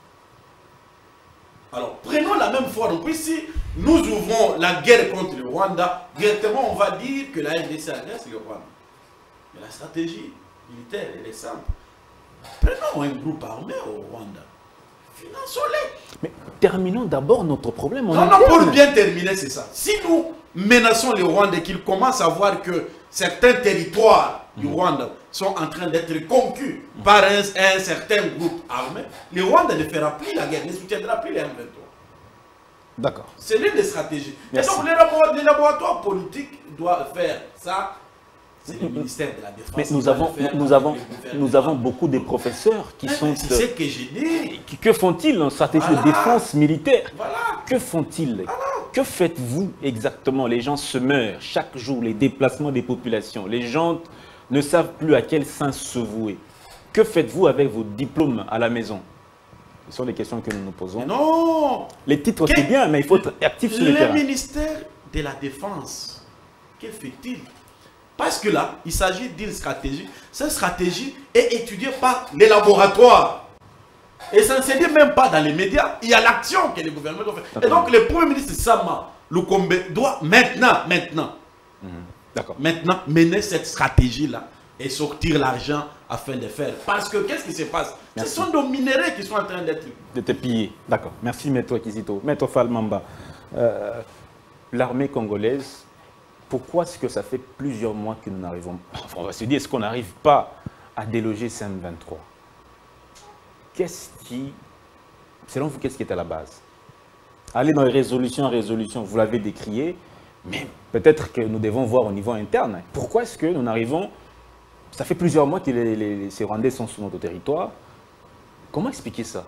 Speaker 5: Alors, prenons la même fois. Donc, ici, nous ouvrons la guerre contre le Rwanda. Directement, on va dire que la R D C agresse le Rwanda. Mais la stratégie militaire, elle est simple. Prenons un groupe armé au Rwanda. Finançons-les.
Speaker 2: Mais terminons d'abord notre problème.
Speaker 5: Non, non, pour bien terminer, c'est ça. Si nous menaçons les Rwandais, qu'ils commencent à voir que certains territoires du Rwanda sont en train d'être conquis par un, un certain groupe armé, le Rwanda ne fera plus la guerre, ne soutiendra plus les M vingt-trois.
Speaker 2: D'accord.
Speaker 5: C'est l'une des stratégies.
Speaker 2: Merci.
Speaker 5: Et donc les laboratoires, les laboratoires politiques doivent faire ça. C'est le ministère de la Défense.
Speaker 2: Mais nous avons, nous, avons, nous avons beaucoup de professeurs qui
Speaker 5: mais
Speaker 2: sont...
Speaker 5: C'est ce que j'ai dit.
Speaker 2: Qui, que font-ils en stratégie voilà. de défense militaire?
Speaker 5: Voilà.
Speaker 2: Que font-ils?
Speaker 5: Voilà.
Speaker 2: Que faites-vous exactement? Les gens se meurent chaque jour, les déplacements des populations. Les gens ne savent plus à quel sens se vouer. Que faites-vous avec vos diplômes à la maison? Ce sont les questions que nous nous posons.
Speaker 5: Mais non.
Speaker 2: Les titres, c'est bien, mais il faut être actif sur le terrain.
Speaker 5: Le ministère de la Défense, que fait-il? Parce que là, il s'agit d'une stratégie. Cette stratégie est étudiée par les laboratoires. Et ça ne se dit même pas dans les médias. Il y a l'action que le gouvernement doit faire. Et donc, le Premier ministre Sama Lukombe doit maintenant, maintenant, mmh. maintenant mener cette stratégie-là et sortir l'argent afin de faire. Parce que qu'est-ce qui se passe? Merci. Ce sont nos minéraux qui sont en train d'être
Speaker 2: de pillés. D'accord. Merci, Maître Kizito. Maître Falmamba, euh, l'armée congolaise, pourquoi est-ce que ça fait plusieurs mois que nous n'arrivons pas, enfin, on va se dire, est-ce qu'on n'arrive pas à déloger ces M vingt-trois? Qu'est-ce qui, selon vous, qu'est-ce qui est à la base? Aller dans les résolutions en résolution, vous l'avez décrié, mais peut-être que nous devons voir au niveau interne. Pourquoi est-ce que nous n'arrivons, ça fait plusieurs mois que les, les, ces Rwandais sont sur notre territoire. Comment expliquer ça?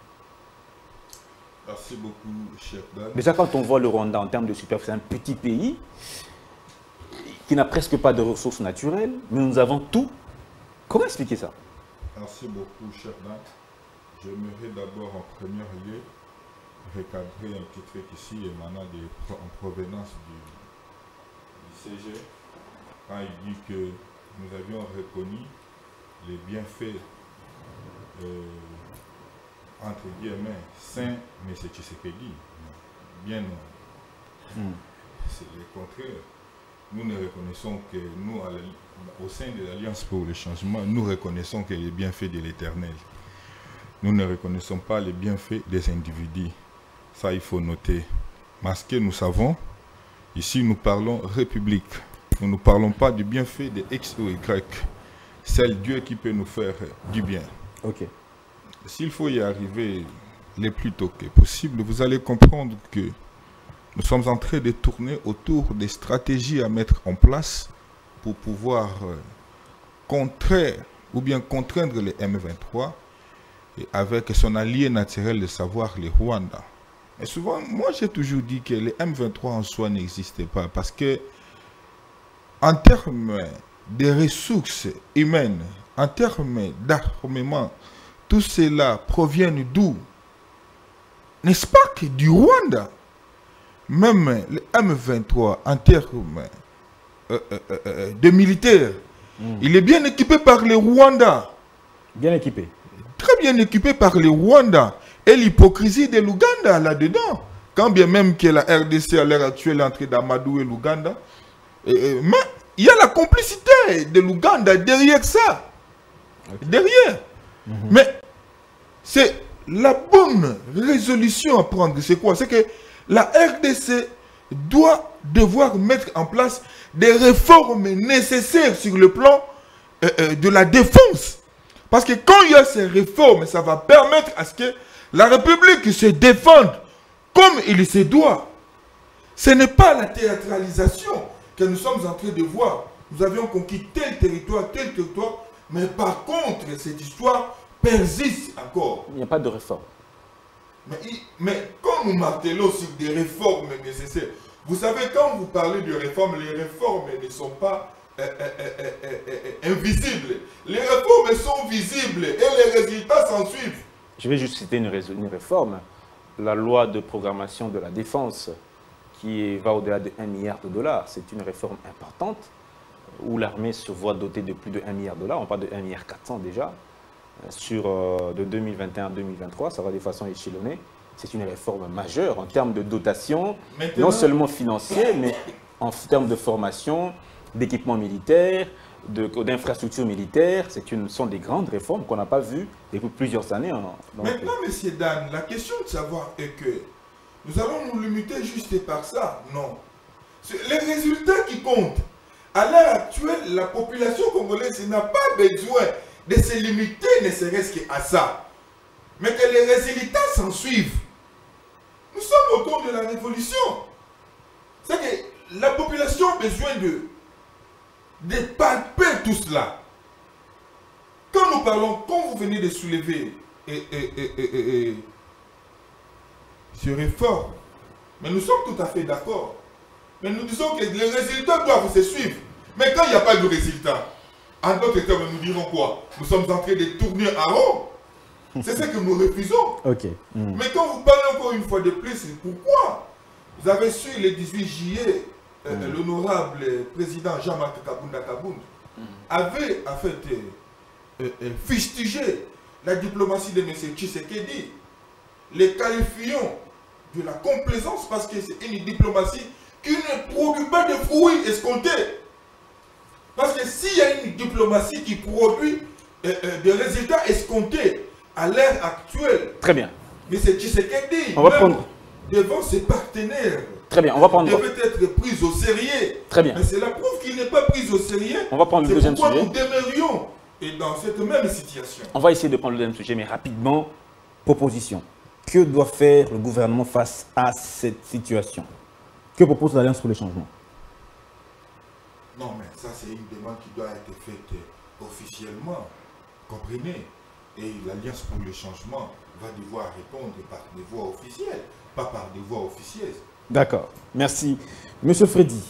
Speaker 4: Merci beaucoup, chef Dan.
Speaker 2: Déjà, quand on voit le Rwanda en termes de superficie, c'est un petit pays qui n'a presque pas de ressources naturelles, mais nous avons tout. Comment expliquer ça?
Speaker 4: Merci beaucoup, chef Dan. J'aimerais d'abord, en premier lieu, recadrer un petit truc ici émanant de, en provenance du, du C G, quand il dit que nous avions reconnu les bienfaits, euh, entre guillemets, sains, M. Tshisekedi. Bien non. Mm. C'est le contraire. Nous ne reconnaissons que nous, à la, au sein de l'Alliance pour le changement, nous reconnaissons que les bienfaits de l'Éternel. Nous ne reconnaissons pas les bienfaits des individus. Ça, il faut noter. Parce que nous savons, ici nous parlons République. Nous ne parlons pas du bienfait de X ou Y. C'est Dieu qui peut nous faire du bien.
Speaker 2: Ok.
Speaker 4: S'il faut y arriver le plus tôt que possible, vous allez comprendre que nous sommes en train de tourner autour des stratégies à mettre en place pour pouvoir euh, contrer ou bien contraindre les M vingt-trois et avec son allié naturel de savoir, les Rwanda. Et souvent, moi j'ai toujours dit que les M vingt-trois en soi n'existaient pas parce que en termes de ressources humaines, en termes d'armement, tout cela provient d'où? N'est-ce pas que du Rwanda? Même le M vingt-trois, en termes euh, euh, euh, de militaires, mm. il est bien équipé par les Rwandais.
Speaker 2: Bien équipé.
Speaker 4: Très bien équipé par les Rwandais. Et l'hypocrisie de l'Ouganda là-dedans. Quand bien même que la R D C à l'heure actuelle est entrée d'Amadou et l'Ouganda. Mais il y a la complicité de l'Ouganda derrière ça. Okay. Derrière. Mm-hmm. Mais c'est la bonne résolution à prendre. C'est quoi? C'est que la R D C doit devoir mettre en place des réformes nécessaires sur le plan euh, euh, de la défense. Parce que quand il y a ces réformes, ça va permettre à ce que la République se défende comme il se doit. Ce n'est pas la théâtralisation que nous sommes en train de voir. Nous avions conquis tel territoire, tel territoire, mais par contre, cette histoire persiste encore.
Speaker 2: Il n'y a pas de réforme.
Speaker 4: Mais, mais quand nous martelons sur des réformes nécessaires, vous savez, quand vous parlez de réformes, les réformes ne sont pas euh, euh, euh, euh, euh, invisibles. Les réformes sont visibles et les résultats s'en suivent.
Speaker 2: Je vais juste citer une, une réforme. La loi de programmation de la défense qui va au-delà de un milliard de dollars. C'est une réforme importante où l'armée se voit dotée de plus de un milliard de dollars. On parle de un milliard quatre cents déjà. Sur euh, de deux mille vingt et un à deux mille vingt-trois, ça va de façon échelonnée. C'est une réforme majeure en termes de dotation, Maintenant, non seulement financière, mais en termes de formation, d'équipement militaire, d'infrastructures militaires. Ce sont des grandes réformes qu'on n'a pas vues depuis plusieurs années. Hein.
Speaker 4: Donc, Maintenant, M. Dan, la question de savoir est que nous allons nous limiter juste par ça. Non. Les résultats qui comptent. À l'heure actuelle, la population congolaise n'a pas besoin de se limiter ne serait-ce qu'à ça. Mais que les résultats s'en suivent. Nous sommes au cours de la révolution. C'est que la population a besoin de, de palper tout cela. Quand nous parlons, quand vous venez de soulever et, et, et, et, et, sur réforme, mais nous sommes tout à fait d'accord. Mais nous disons que les résultats doivent se suivre. Mais quand il n'y a pas de résultat, en d'autres termes, nous dirons quoi? Nous sommes en train de tourner à rond. C'est ce que nous refusons.
Speaker 2: Okay. Mm.
Speaker 4: Mais quand vous parlez encore une fois de plus, pourquoi? Vous avez su le dix-huit juillet, euh, mm. l'honorable président Jean-Marc Kabunda Kabound mm. avait en fait euh, euh, fustigé la diplomatie de M. Tshisekedi, les qualifiant de la complaisance parce que c'est une diplomatie qui ne produit pas de fruits escomptés. Parce que s'il y a une diplomatie qui produit euh, euh, des résultats escomptés à l'ère actuelle,
Speaker 2: très bien.
Speaker 4: Mais c'est Tshisekedi,
Speaker 2: on va prendre
Speaker 4: devant ses partenaires,
Speaker 2: très bien, on va prendre.
Speaker 4: devait être pris au sérieux.
Speaker 2: Très bien.
Speaker 4: Mais c'est la preuve qu'il n'est pas pris au sérieux.
Speaker 2: On va prendre le deuxième sujet.
Speaker 4: Nous demeurions et dans cette même situation.
Speaker 2: On va essayer de prendre le deuxième sujet, mais rapidement. Proposition. Que doit faire le gouvernement face à cette situation? Que propose l'Alliance pour le changement?
Speaker 4: Non, mais ça, c'est une demande qui doit être faite officiellement. Comprenez? Et l'Alliance pour le changement va devoir répondre par des voies officielles, pas par des voies officieuses.
Speaker 2: D'accord. Merci. Monsieur Freddy,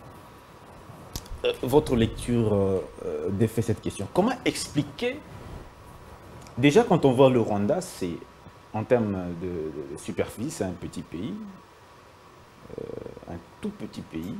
Speaker 2: euh, votre lecture euh, défait cette question. Comment expliquer... Déjà, quand on voit le Rwanda, c'est en termes de, de, de superficie, c'est un petit pays, euh, un tout petit pays.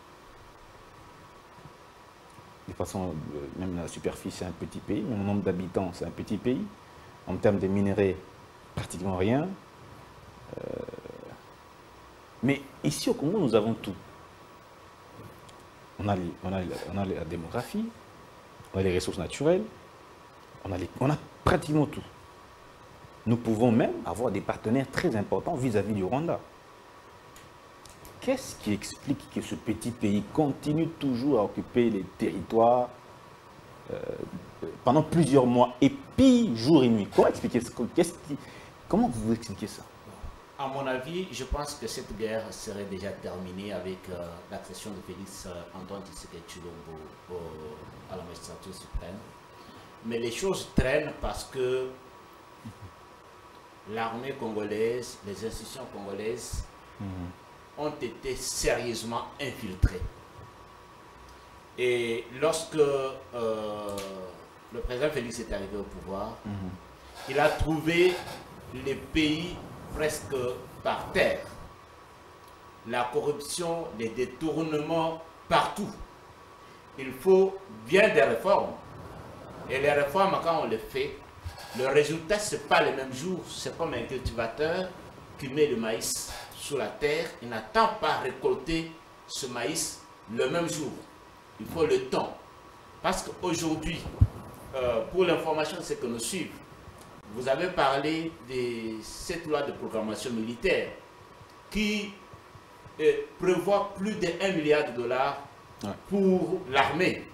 Speaker 2: De façon, même la superficie, c'est un petit pays, même le nombre d'habitants, c'est un petit pays. En termes de minerais, pratiquement rien. Euh, mais ici au Congo, nous avons tout. On a, les, on, a, on a la démographie, on a les ressources naturelles, on a, les, on a pratiquement tout. Nous pouvons même avoir des partenaires très importants vis-à-vis du Rwanda. qu'est-ce qui explique que ce petit pays continue toujours à occuper les territoires euh, pendant plusieurs mois, et pire jour et nuit? Comment expliquer ça? Qu'est-ce qui, comment vous expliquez ça?
Speaker 3: À mon avis, je pense que cette guerre serait déjà terminée avec euh, l'accession de Félix euh, Antoine Tshisekedi Tshilombo au, à la magistrature suprême. Mais les choses traînent parce que l'armée congolaise, les institutions congolaises mmh. ont été sérieusement infiltrées. Et lorsque euh, le président Félix est arrivé au pouvoir, mmh. il a trouvé les pays presque par terre. La corruption, les détournements partout. Il faut bien des réformes. Et les réformes, quand on les fait, le résultat, ce n'est pas le même jour. C'est comme un cultivateur qui met le maïs sous la terre. Il n'attend pas récolter ce maïs le même jour. Il faut le temps. Parce qu'aujourd'hui, euh, pour l'information, c'est que nous suivons. Vous avez parlé de cette loi de programmation militaire qui euh, prévoit plus de un milliard de dollars ouais. pour l'armée.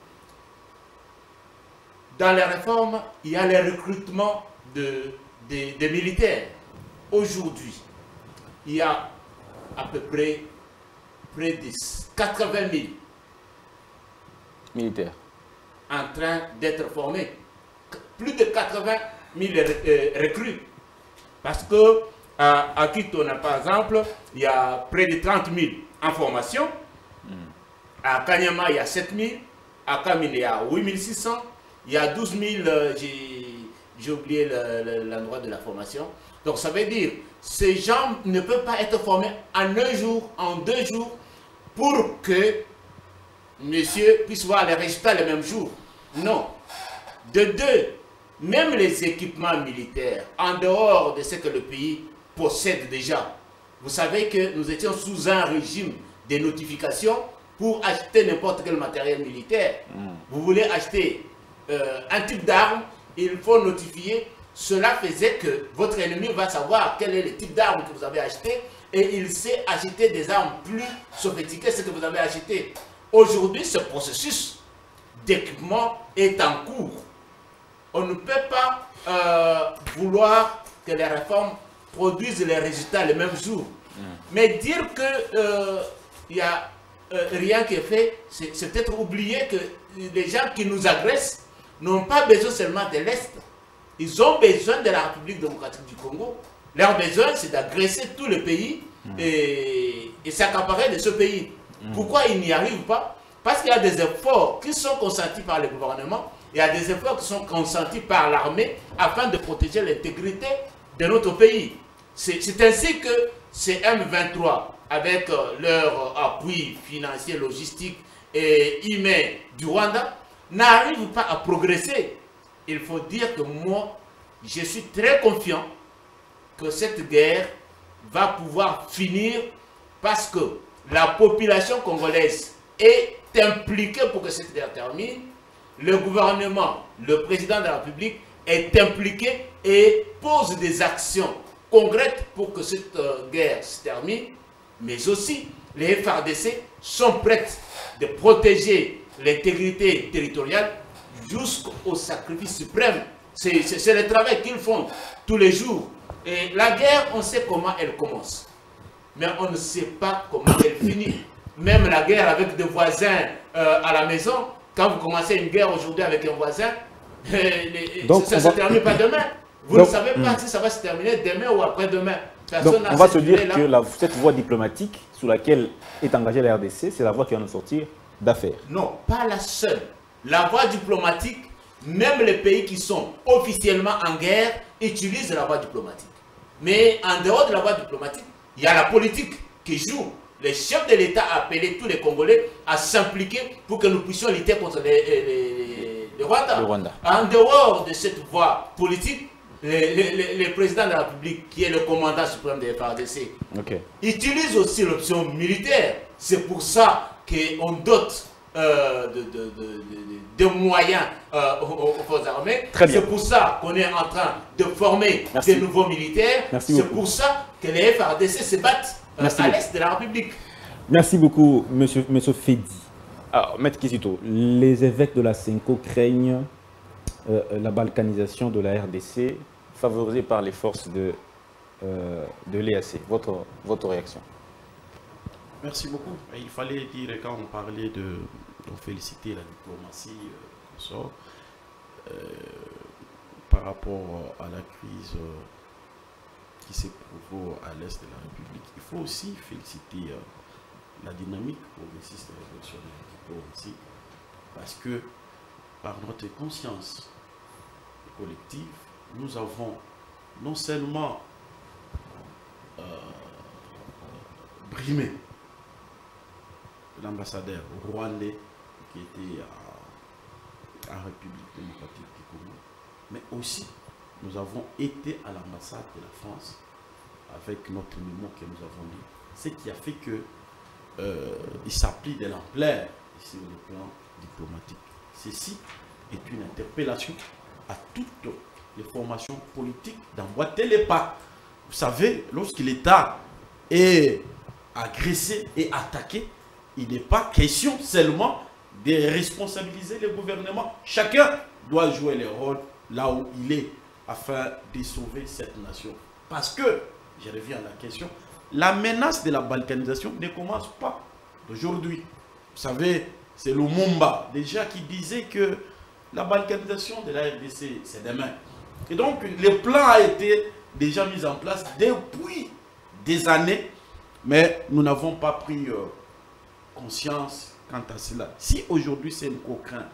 Speaker 3: Dans les réformes, il y a le recrutement de, de, de militaires. Aujourd'hui, il y a à peu près près de quatre-vingt mille
Speaker 2: militaires
Speaker 3: en train d'être formés. Plus de quatre-vingt mille recrues. Parce que à, à Kitona, par exemple, il y a près de trente mille en formation. Mm. À Kanyama, il y a sept mille. À Kamine, il y a huit mille six cents. Il y a douze mille, euh, j'ai oublié l'endroit de la formation. Donc ça veut dire, ces gens ne peuvent pas être formés en un jour, en deux jours, pour que monsieur puisse voir les résultats le même jour. Non. De deux, même les équipements militaires, en dehors de ce que le pays possède déjà, vous savez que nous étions sous un régime de notification pour acheter n'importe quel matériel militaire. Mm. Vous voulez acheter euh, un type d'arme, il faut notifier. Cela faisait que votre ennemi va savoir quel est le type d'arme que vous avez acheté et il sait acheter des armes plus sophistiquées que ce que vous avez acheté. Aujourd'hui, ce processus d'équipement est en cours. On ne peut pas euh, vouloir que les réformes produisent les résultats le même jour. Mm. Mais dire qu'il euh, n'y a euh, rien qui est fait, c'est peut-être oublier que les gens qui nous agressent n'ont pas besoin seulement de l'Est. Ils ont besoin de la République démocratique du Congo. Leur besoin, c'est d'agresser tout le pays mm. et, et s'accaparer de ce pays. Mm. Pourquoi ils n'y arrivent pas? Parce qu'il y a des efforts qui sont consentis par le gouvernement. Il y a des efforts qui sont consentis par l'armée afin de protéger l'intégrité de notre pays. C'est ainsi que ces M vingt-trois, avec leur appui financier, logistique et humain du Rwanda, n'arrivent pas à progresser. Il faut dire que moi, je suis très confiant que cette guerre va pouvoir finir parce que la population congolaise est impliquée pour que cette guerre termine. Le gouvernement, le président de la République est impliqué et pose des actions concrètes pour que cette euh, guerre se termine. Mais aussi, les F A R D C sont prêtes de protéger l'intégrité territoriale jusqu'au sacrifice suprême. C'est le travail qu'ils font tous les jours. Et la guerre, on sait comment elle commence. Mais on ne sait pas comment elle finit. Même la guerre avec des voisins euh, à la maison, quand vous commencez une guerre aujourd'hui avec un voisin, les, donc ça ne va... se termine pas demain. Vous donc, ne savez pas hmm. si ça va se terminer demain ou après-demain.
Speaker 2: Donc on va se dire là. que la, cette voie diplomatique sur laquelle est engagée la R D C, c'est la voie qui va nous sortir d'affaires.
Speaker 3: Non, pas la seule. La voie diplomatique, même les pays qui sont officiellement en guerre utilisent la voie diplomatique. Mais en dehors de la voie diplomatique, il y a la politique qui joue. Le chef de l'État a appelé tous les Congolais à s'impliquer pour que nous puissions lutter contre les, les, les, les Rwanda.
Speaker 2: Le Rwanda.
Speaker 3: En dehors de cette voie politique, le, le, le président de la République, qui est le commandant suprême des F A R D C,
Speaker 2: okay.
Speaker 3: utilise aussi l'option militaire. C'est pour ça qu'on dote euh, de, de, de, de, de moyens euh, aux, aux forces armées. C'est pour ça qu'on est en train de former Merci. des nouveaux militaires. C'est pour ça que les F A R D C se battent euh, à l'est de la République.
Speaker 2: Merci beaucoup, monsieur, monsieur Fedi. Alors, Maître Kizito, les évêques de la Senko craignent euh, la balkanisation de la R D C favorisée par les forces de, euh, de l'E A C. Votre, votre réaction?
Speaker 5: Merci beaucoup. Il fallait dire, quand on parlait de, on félicitait la diplomatie euh, sort, euh, par rapport à la crise euh, qui s'éprouve à l'est de la République, il faut aussi féliciter euh, la dynamique progressiste et révolutionnaire du diplomatie, parce que par notre conscience collective, nous avons non seulement euh, brimé l'ambassadeur rwandais qui était à, à République démocratique du Congo, mais aussi nous avons été à l'ambassade de la France avec notre mémo que nous avons lu, ce qui a fait que euh, il s'applique de l'ampleur sur le plan diplomatique. Ceci est une interpellation à toutes les formations politiques d'emboîter les pas. Vous savez, lorsque l'État est agressé et attaqué, il n'est pas question seulement de responsabiliser le gouvernement. Chacun doit jouer le rôle là où il est afin de sauver cette nation. Parce que, je reviens à la question, la menace de la balkanisation ne commence pas aujourd'hui. Vous savez, c'est Lumumba déjà qui disait que la balkanisation de la R D C, c'est demain. Et donc, le plan a été déjà mis en place depuis des années, mais nous n'avons pas pris euh, conscience quant à cela. Si aujourd'hui c'est une craint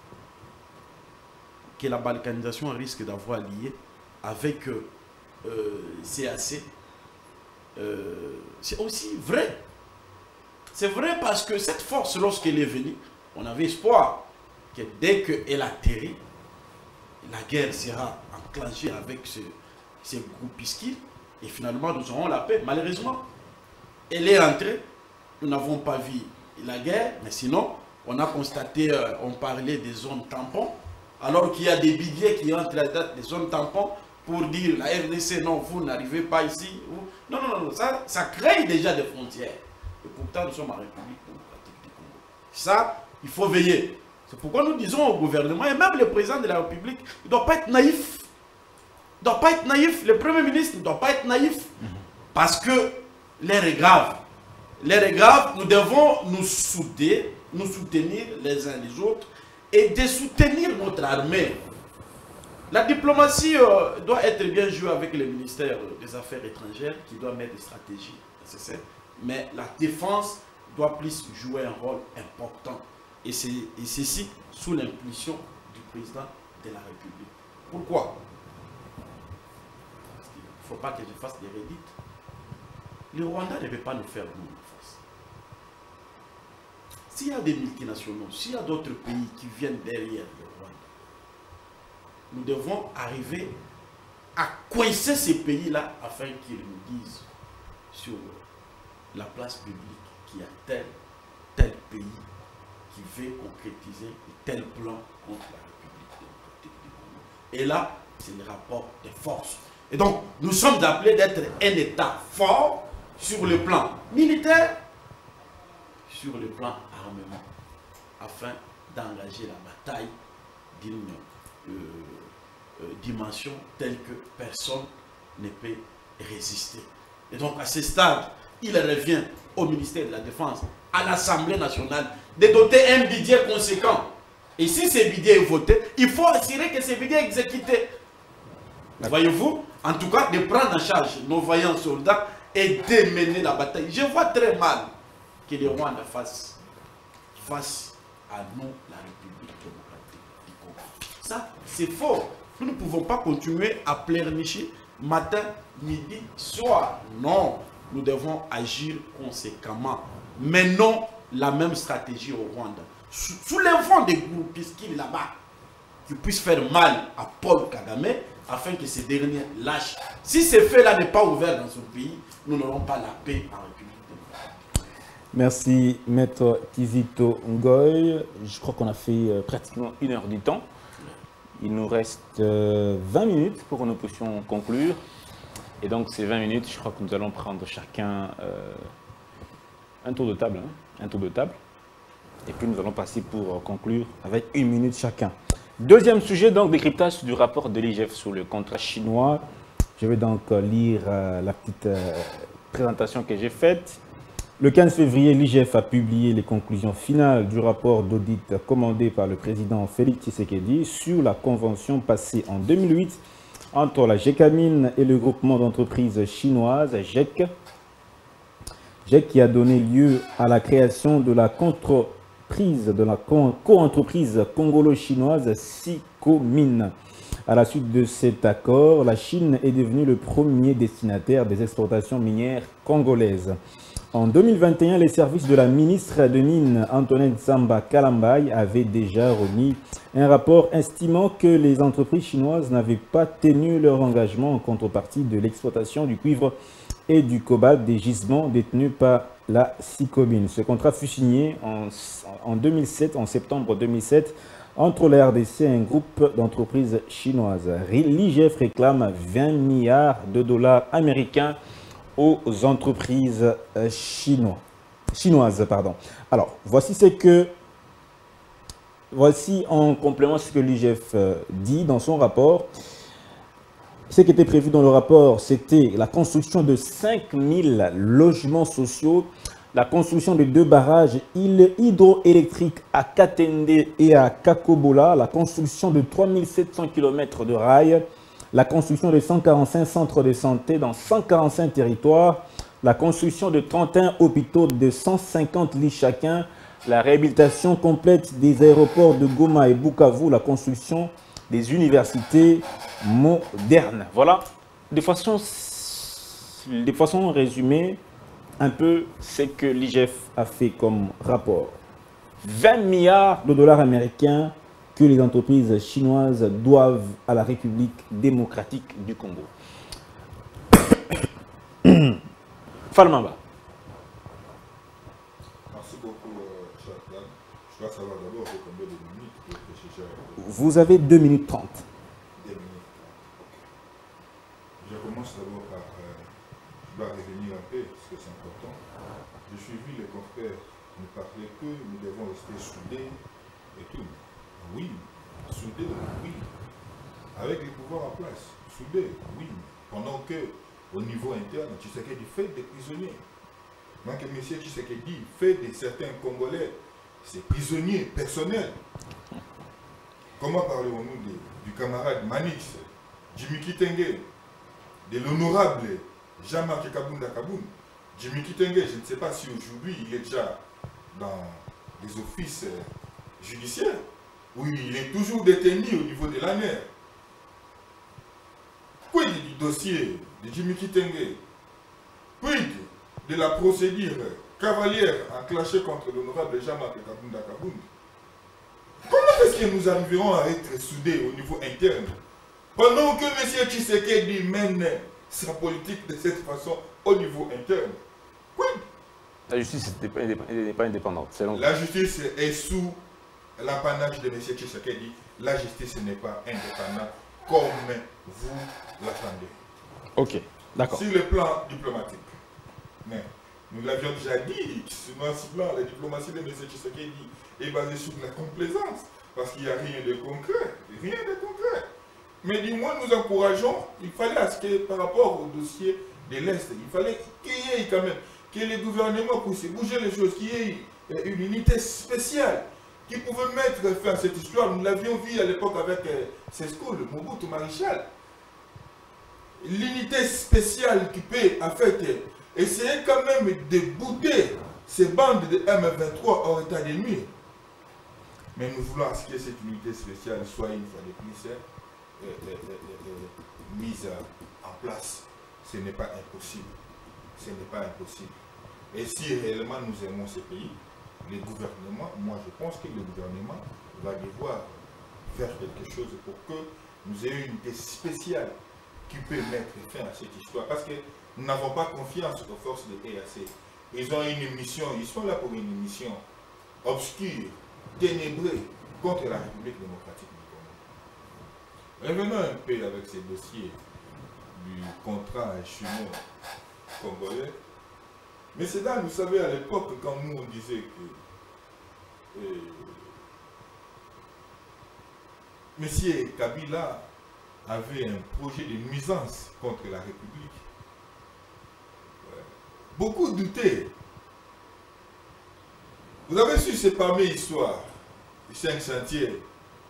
Speaker 5: que la balkanisation risque d'avoir lié avec euh, euh, C A C, euh, c'est aussi vrai. C'est vrai parce que cette force, lorsqu'elle est venue, on avait espoir que dès qu'elle atterrit, la guerre sera enclenchée avec ce, ces groupuscules et finalement nous aurons la paix. Malheureusement, elle est entrée, nous n'avons pas vu la guerre, mais sinon, on a constaté, euh, on parlait des zones tampons, alors qu'il y a des billets qui entrent dans des zones tampons pour dire la R D C, non, vous n'arrivez pas ici. Ou... Non, non, non, ça, ça crée déjà des frontières. Et pourtant, nous sommes en République démocratique du Congo. Ça, il faut veiller. C'est pourquoi nous disons au gouvernement, et même le président de la République, il ne doit pas être naïf. Il ne doit pas être naïf. Le Premier ministre ne doit pas être naïf. Parce que l'heure est grave. L'heure est grave. Nous devons nous souder, nous soutenir les uns les autres et de soutenir notre armée. La diplomatie euh, doit être bien jouée avec le ministère des Affaires étrangères qui doit mettre des stratégies nécessaires. Mais la défense doit plus jouer un rôle important. Et ceci sous l'impulsion du président de la République. Pourquoi? Parce qu'il ne faut pas que je fasse des redites. Le Rwanda ne peut pas nous faire nous en face. S'il y a des multinationaux, s'il y a d'autres pays qui viennent derrière le Rwanda, nous devons arriver à coincer ces pays-là afin qu'ils nous disent sur la place publique qu'il y a tel, tel pays qui veut concrétiser tel plan contre la République démocratique du Congo. Et là, c'est le rapport des forces. Et donc, nous sommes appelés d'être un État fort sur le plan militaire, sur le plan armement, afin d'engager la bataille d'une euh, euh, dimension telle que personne ne peut résister. Et donc, à ce stade, il revient au ministère de la Défense, à l'Assemblée nationale, de doter un budget conséquent. Et si ce budget est voté, il faut assurer que ce budget est exécuté. Voyez-vous, en tout cas, de prendre en charge nos vaillants soldats et de mener la bataille. Je vois très mal que les Rwandais fassent face à nous, la République démocratique du Congo. Ça, c'est faux. Nous ne pouvons pas continuer à pleurnicher matin, midi, soir. Non, nous devons agir conséquemment. Menons la même stratégie au Rwanda. Soulevons des groupes qui là-bas qui puissent faire mal à Paul Kagame afin que ces derniers lâchent. Si ce fait-là n'est pas ouvert dans ce pays, nous n'aurons pas la paix en République démocratique.
Speaker 2: Merci, Maître Kizito Ngoy. Je crois qu'on a fait euh, pratiquement une heure du temps. Il nous reste euh, vingt minutes pour que nous puissions conclure. Et donc, ces vingt minutes, je crois que nous allons prendre chacun euh, un tour de table. Hein, un tour de table. Et puis, nous allons passer pour euh, conclure avec une minute chacun. Deuxième sujet, donc, décryptage du rapport de l'I G F sur le contrat chinois. Je vais donc euh, lire euh, la petite euh, présentation que j'ai faite. Le quinze février, l'I G F a publié les conclusions finales du rapport d'audit commandé par le président Félix Tshisekedi sur la convention passée en deux mille huit entre la Gécamine et le groupement d'entreprises chinoises G E C. G E C qui a donné lieu à la création de la contre-prise de la co-entreprise congolo-chinoise Sicomine. À la suite de cet accord, la Chine est devenue le premier destinataire des exportations minières congolaises. En deux mille vingt et un, les services de la ministre de Mines, Antoinette Samba Kalambay, avaient déjà remis un rapport estimant que les entreprises chinoises n'avaient pas tenu leur engagement en contrepartie de l'exploitation du cuivre et du cobalt des gisements détenus par la Sicomine. Ce contrat fut signé en, en deux mille sept, en septembre deux mille sept, entre la R D C et un groupe d'entreprises chinoises. L'I G F réclame vingt milliards de dollars américains aux entreprises chinois, chinoises. Pardon. Alors, voici ce que, voici en complément ce que l'I G F dit dans son rapport. Ce qui était prévu dans le rapport, c'était la construction de cinq mille logements sociaux, la construction de deux barrages hydroélectriques à Katende et à Kakobola, la construction de trois mille sept cents kilomètres de rails, la construction de cent quarante-cinq centres de santé dans cent quarante-cinq territoires, la construction de trente et un hôpitaux de cent cinquante lits chacun, la réhabilitation complète des aéroports de Goma et Bukavu, la construction des universités modernes. Voilà, de façon, de façon résumée, un peu ce que l'I G F a fait comme rapport. vingt milliards de dollars américains que les entreprises chinoises doivent à la République démocratique du Congo. Falmamba.
Speaker 4: Merci beaucoup, Chaklan. Je dois savoir d'abord combien de minutes que je gère.
Speaker 2: Vous avez deux minutes trente.
Speaker 4: deux minutes trente. Je commence d'abord par... Euh, je dois revenir un peu, parce que c'est important. J'ai suivi les confrères nous parler que nous devons rester soudés et tout. Oui, soudés, oui. Avec les pouvoirs en place, soudés, oui. Pendant que, au niveau interne, Tshisekedi fait des prisonniers. Donc, M. Tshisekedi fait de certains Congolais, ses prisonniers personnels. Comment parlons-nous du camarade Manix, Jimmy Kitenge, de l'honorable Jean-Marc Kabunda Kaboun? Jimmy Kitenge, je ne sais pas si aujourd'hui il est déjà dans les offices judiciaires. Oui, il est toujours détenu au niveau de l'A N E R. Quid du dossier de Jimmy Kitenge? Quid de la procédure cavalière enclenchée contre l'honorable Jean-Marc Kabunda Kaboun? Comment est-ce que nous arriverons à être soudés au niveau interne pendant que M. Tshisekedi mène sa politique de cette façon au niveau interne? Quid?
Speaker 2: La justice n'est pas indépendante.
Speaker 4: La justice est sous l'apanage de M. Tshisekedi. La justice n'est pas indépendante comme vous l'attendez.
Speaker 2: Ok, d'accord.
Speaker 4: Sur le plan diplomatique. Mais nous l'avions déjà dit, noir sur blanc, la diplomatie de M. Tshisekedi est basée sur la complaisance. Parce qu'il n'y a rien de concret. Rien de concret. Mais du moins, nous encourageons, il fallait à ce que par rapport au dossier de l'Est, il fallait qu'il y ait quand même, que les gouvernements puissent bouger les choses, qu'il y ait une unité spéciale qui pouvait mettre fin à cette histoire. Nous l'avions vu à l'époque avec euh, Sesco, le Mobutu Maréchal. L'unité spéciale qui peut en fait essayer quand même de bouter ces bandes de M vingt-trois hors état de nuire. Mais nous voulons que cette unité spéciale soit une fois de plus euh, euh, euh, euh, mise en place. Ce n'est pas impossible. Ce n'est pas impossible. Et si réellement nous aimons ce pays, les gouvernements, moi je pense que le gouvernement va devoir faire quelque chose pour que nous ayons une unité spéciale qui peut mettre fin à cette histoire. Parce que nous n'avons pas confiance aux forces de E A C. Ils ont une mission, ils sont là pour une mission obscure, ténébrée, contre la République démocratique du Congo. Revenons un peu avec ces dossiers du contrat chinois-congolais. Mais c'est là, vous savez, à l'époque, quand nous on disait que euh, M. Kabila avait un projet de nuisance contre la République, ouais, beaucoup doutaient. Vous avez su séparer l'histoire du cinq sentiers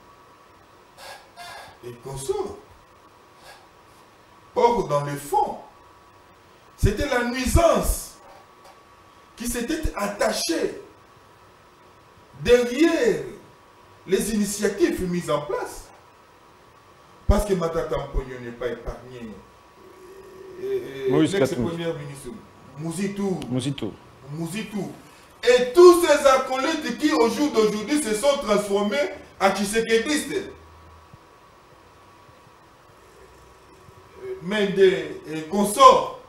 Speaker 4: et consorts. Or, dans le fond, c'était la nuisance qui s'était attachée derrière les initiatives mises en place. Parce que Matata Mponyo n'est pas épargné. L'ex-premier ministre Mouzitou.
Speaker 2: Mouzitou.
Speaker 4: Mouzitou. Et tous ces acolytes qui, au jour d'aujourd'hui, se sont transformés en tshisekédistes. Mende et consorts.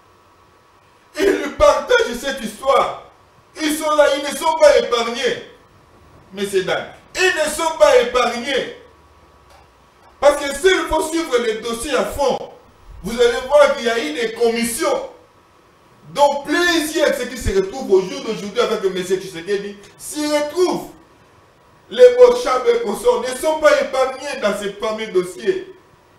Speaker 4: Ils partagent cette histoire. Ils sont là, ils ne sont pas épargnés. Messieurs, dames, ils ne sont pas épargnés. Parce que s'il faut suivre les dossiers à fond, vous allez voir qu'il y a eu des commissions. Donc plusieurs ceux qui se retrouvent au jour d'aujourd'hui avec M. Tshisekedi s'y retrouvent. Les Bochab et consorts ne sont pas épargnés dans ces fameux dossiers.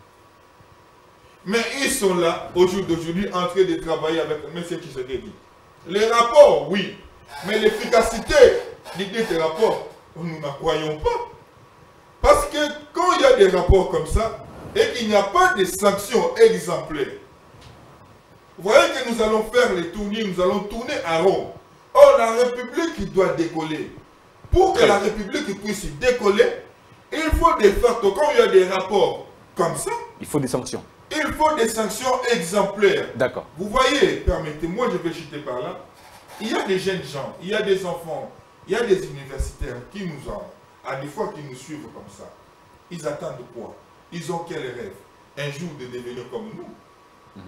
Speaker 4: Mais ils sont là, au jour d'aujourd'hui, en train de travailler avec M. Tshisekedi. Les rapports, oui. Mais l'efficacité de ces rapports, nous n'en croyons pas. Parce que quand il y a des rapports comme ça, et qu'il n'y a pas de sanctions exemplaires, vous voyez que nous allons faire les tournées, nous allons tourner à rond. Or, la République doit décoller. Pour que la République puisse décoller, il faut des facteurs. Quand il y a des rapports comme ça,
Speaker 2: il faut des sanctions.
Speaker 4: Il faut des sanctions exemplaires.
Speaker 2: D'accord.
Speaker 4: Vous voyez, permettez-moi, je vais chuter par là. Il y a des jeunes gens, il y a des enfants, il y a des universitaires qui nous ont, à des fois qui nous suivent comme ça. Ils attendent quoi? Ils ont quel rêve? Un jour de devenir comme nous. Mm-hmm.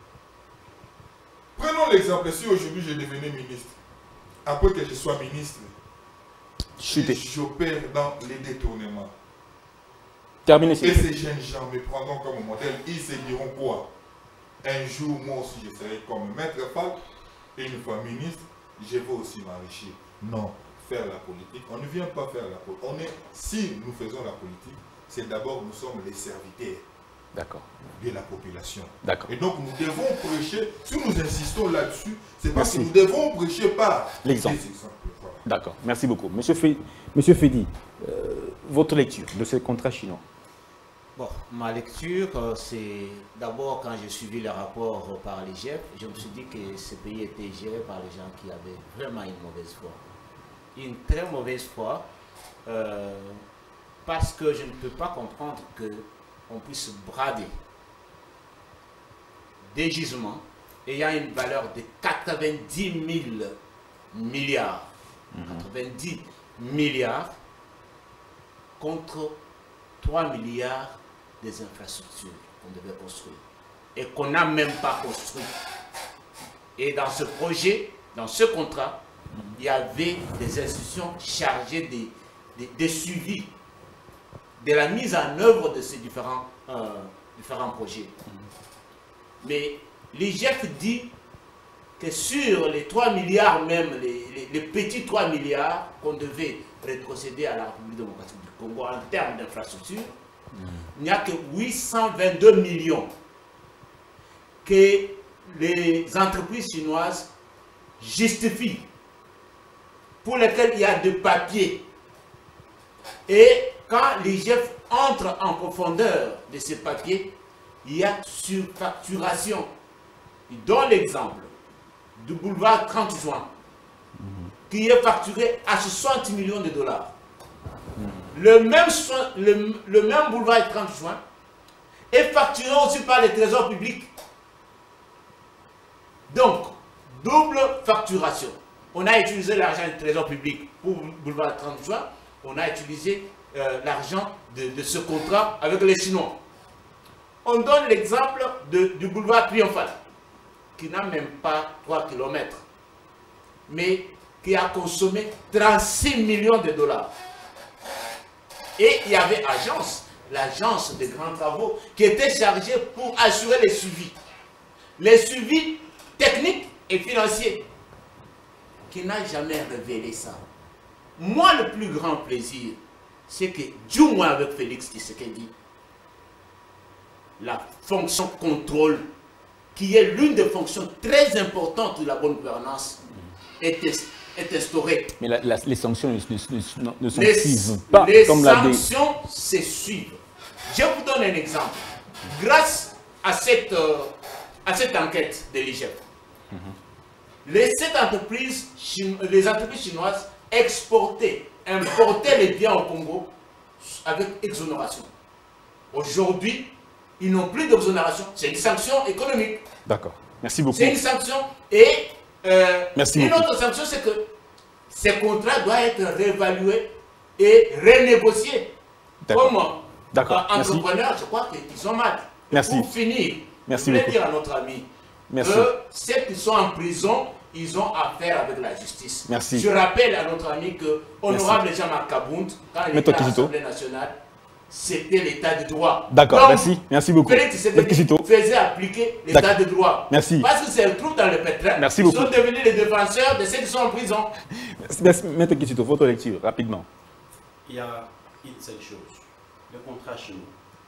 Speaker 4: Prenons l'exemple, si aujourd'hui je devenais ministre, après que je sois ministre, j'opère dans les détournements.
Speaker 2: Terminé.
Speaker 4: Et ces jeunes gens me prendront comme modèle, ils se diront quoi? Un jour, moi aussi, je serai comme Maître Fall, et une fois ministre, je vais aussi m'enrichir. Non, faire la politique, on ne vient pas faire la politique. On est, si nous faisons la politique, c'est d'abord, nous sommes les serviteurs.
Speaker 2: D'accord.
Speaker 4: De la population.
Speaker 2: D'accord.
Speaker 4: Et donc, nous devons prêcher, si nous insistons là-dessus, c'est parce Merci. que nous devons prêcher par
Speaker 2: l'exemple. Voilà. D'accord. Merci beaucoup. Monsieur Fedi, Monsieur Fedi euh, votre lecture de ce contrat chinois?
Speaker 3: Bon, ma lecture, euh, c'est d'abord quand j'ai suivi le rapport euh, par l'I G F, je me suis dit que ce pays était géré par les gens qui avaient vraiment une mauvaise foi. Une très mauvaise foi, euh, parce que je ne peux pas comprendre qu'on puisse brader des gisements ayant une valeur de quatre-vingt-dix mille milliards, mmh. quatre-vingt-dix milliards contre trois milliards des infrastructures qu'on devait construire et qu'on n'a même pas construit. Et dans ce projet, dans ce contrat, il y avait des institutions chargées des, des, des suivis, de la mise en œuvre de ces différents, euh, différents projets. Mais l'I G F dit que sur les trois milliards, même les, les, les petits trois milliards qu'on devait rétrocéder à la République démocratique du Congo en termes d'infrastructures, mmh. il n'y a que huit cent vingt-deux millions que les entreprises chinoises justifient, pour lesquels il y a des papiers. Et quand l'I G F entre en profondeur de ces papiers, il y a surfacturation. Il donne l'exemple du boulevard trente juin, mmh. qui est facturé à soixante millions de dollars. Mmh. Le, même, le, le même boulevard trente juin est facturé aussi par le Trésor public. Donc, double facturation. On a utilisé l'argent du Trésor public pour le boulevard trente juin, on a utilisé euh, l'argent de, de ce contrat avec les Chinois. On donne l'exemple du boulevard Triomphal, qui n'a même pas trois kilomètres, mais qui a consommé trente-six millions de dollars. Et il y avait agence, l'agence des grands travaux, qui était chargée pour assurer les suivis. les suivis techniques et financiers, qui n'a jamais révélé ça. Moi, le plus grand plaisir, c'est que, du moins avec Félix Tshisekedi, la fonction contrôle, qui est l'une des fonctions très importantes de la bonne gouvernance, est, est instaurée.
Speaker 2: Mais la, la, les sanctions ne, ne, ne sont
Speaker 3: les,
Speaker 2: suivent pas
Speaker 3: les
Speaker 2: comme la...
Speaker 3: Les sanctions se suivent. Je vous donne un exemple. Grâce à cette, euh, à cette enquête de l'I G F, mm-hmm. les sept entreprises, les entreprises chinoises exportaient, importaient les biens au Congo avec exonération. Aujourd'hui, ils n'ont plus d'exonération. C'est une sanction économique.
Speaker 6: D'accord. Merci beaucoup.
Speaker 3: C'est une sanction. Et euh,
Speaker 6: Merci
Speaker 3: une
Speaker 6: beaucoup.
Speaker 3: autre sanction, c'est que ces contrats doivent être réévalués et renégociés. Comme euh, entrepreneurs, je crois qu'ils sont mal.
Speaker 6: Merci.
Speaker 3: Pour finir,
Speaker 6: Merci
Speaker 3: je voulais
Speaker 6: beaucoup.
Speaker 3: dire à notre ami
Speaker 6: Merci.
Speaker 3: que ceux qui sont en prison, ils ont affaire avec la justice.
Speaker 6: Merci.
Speaker 3: Je rappelle à notre ami que Honorable Jean-Marc Kabound, quand il était à l'Assemblée nationale, c'était l'état de droit.
Speaker 6: D'accord, merci. Merci beaucoup.
Speaker 3: Félix Tshisekedi faisait appliquer l'état de droit.
Speaker 6: Merci.
Speaker 3: Parce que c'est le trou dans le pétrin.
Speaker 6: Merci
Speaker 3: Ils
Speaker 6: beaucoup.
Speaker 3: sont devenus les défenseurs de ceux qui sont en prison.
Speaker 6: Merci. Maître Kizito, votre lecture, rapidement.
Speaker 5: Il y a une seule chose. Le contrat chez nous.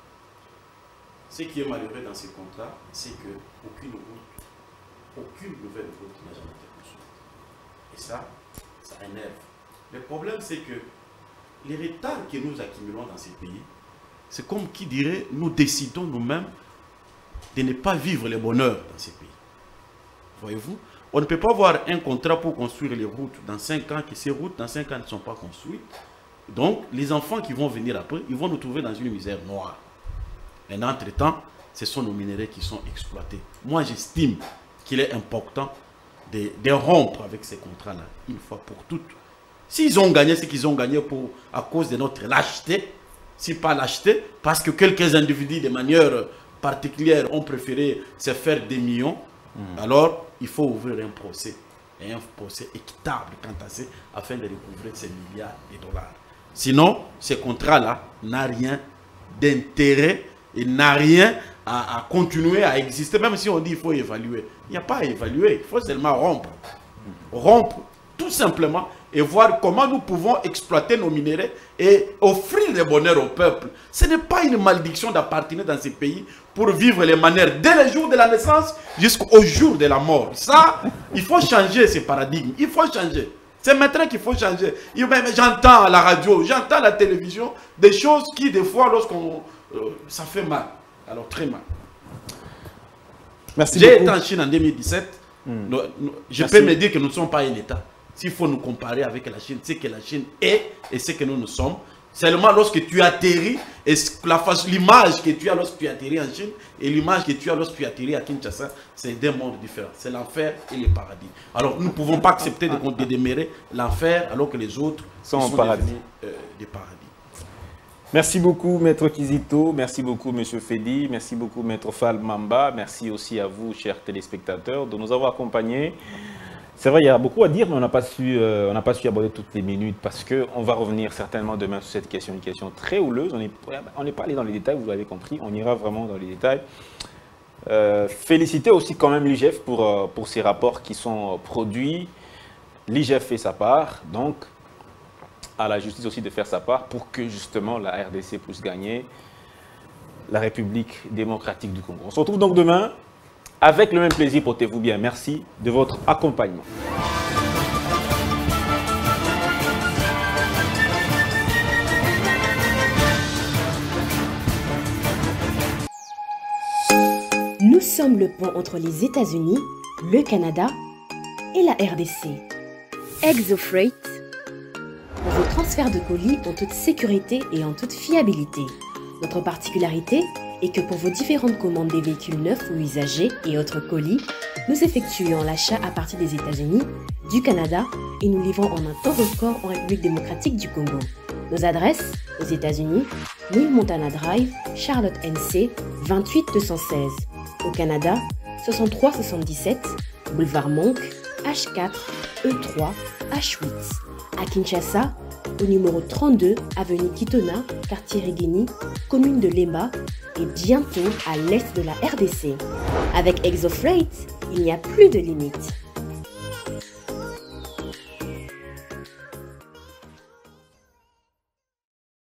Speaker 5: Ce qui est malheureux dans ces contrats, c'est qu'aucune route, aucune nouvelle route n'a jamais été construite. Et ça, ça énerve. Le problème, c'est que les retards que nous accumulons dans ces pays, c'est comme qui dirait, nous décidons nous-mêmes de ne pas vivre le bonheur dans ces pays. Voyez-vous, on ne peut pas avoir un contrat pour construire les routes dans cinq ans, que ces routes dans cinq ans ne sont pas construites. Donc, les enfants qui vont venir après, ils vont nous trouver dans une misère noire. Et entre-temps, ce sont nos minéraux qui sont exploités. Moi, j'estime qu'il est important de, de rompre avec ces contrats-là, une fois pour toutes. S'ils ont gagné ce qu'ils ont gagné pour, à cause de notre lâcheté, si pas lâcheté, parce que quelques individus de manière particulière ont préféré se faire des millions, mmh. alors il faut ouvrir un procès, et un procès équitable quant à ça, afin de recouvrer ces milliards de dollars. Sinon, ce contrat-là n'a rien d'intérêt et n'a rien à, à continuer à exister, même si on dit qu'il faut évaluer. Il n'y a pas à évaluer, il faut seulement rompre. Rompre, tout simplement, et voir comment nous pouvons exploiter nos minéraux et offrir le bonheur au peuple. Ce n'est pas une malédiction d'appartenir dans ces pays pour vivre les manières dès le jour de la naissance jusqu'au jour de la mort. Ça, il faut changer ces paradigmes. Il faut changer. C'est maintenant qu'il faut changer. J'entends à la radio, j'entends à la télévision des choses qui, des fois, lorsqu'on... Euh, ça fait mal. Alors, très mal.
Speaker 6: Merci
Speaker 5: J'ai
Speaker 6: beaucoup.
Speaker 5: été en Chine en deux mille dix-sept. Hmm. Nous, nous, je Merci. peux me dire que nous ne sommes pas un État. S'il faut nous comparer avec la Chine, c'est que la Chine est et c'est que nous nous sommes. Seulement lorsque tu atterris, l'image que tu as lorsque tu atterris en Chine et l'image que tu as lorsque tu atterris à Kinshasa, c'est deux mondes différents. C'est l'enfer et le paradis. Alors nous ne pouvons pas accepter de, de démérer l'enfer alors que les autres
Speaker 6: sont,
Speaker 5: sont
Speaker 6: au paradis.
Speaker 5: devenus euh, des paradis.
Speaker 6: Merci beaucoup, Maître Kizito. Merci beaucoup, Monsieur Fedi. Merci beaucoup, Maître Fall Mamba. Merci aussi à vous, chers téléspectateurs, de nous avoir accompagnés. C'est vrai, il y a beaucoup à dire, mais on n'a pas su, euh, on n'a pas su aborder toutes les minutes parce qu'on va revenir certainement demain sur cette question, une question très houleuse. On n'est on n'est pas allé dans les détails, vous l'avez compris, on ira vraiment dans les détails. Euh, féliciter aussi quand même l'I G F pour, euh, pour ces rapports qui sont produits. L'I G F fait sa part, donc à la justice aussi de faire sa part pour que justement la R D C puisse gagner la République démocratique du Congo. On se retrouve donc demain. Avec le même plaisir, portez-vous bien. Merci de votre accompagnement.
Speaker 1: Nous sommes le pont entre les États-Unis, le Canada et la R D C. ExoFreight, vos transferts de colis en toute sécurité et en toute fiabilité. Notre particularité est que pour vos différentes commandes des véhicules neufs ou usagés et autres colis, nous effectuons l'achat à partir des États-Unis, du Canada et nous livrons en un temps record en République démocratique du Congo. Nos adresses aux États-Unis, New Montana Drive, Charlotte N C, vingt-huit deux cent seize. Au Canada, soixante-trois soixante-dix-sept, Boulevard Monk, H quatre, E trois, H huit. À Kinshasa, au numéro trente-deux, avenue Kitona, quartier Riguini, commune de Lemba, et bientôt à l'est de la R D C. Avec Exofreight, il n'y a plus de limite.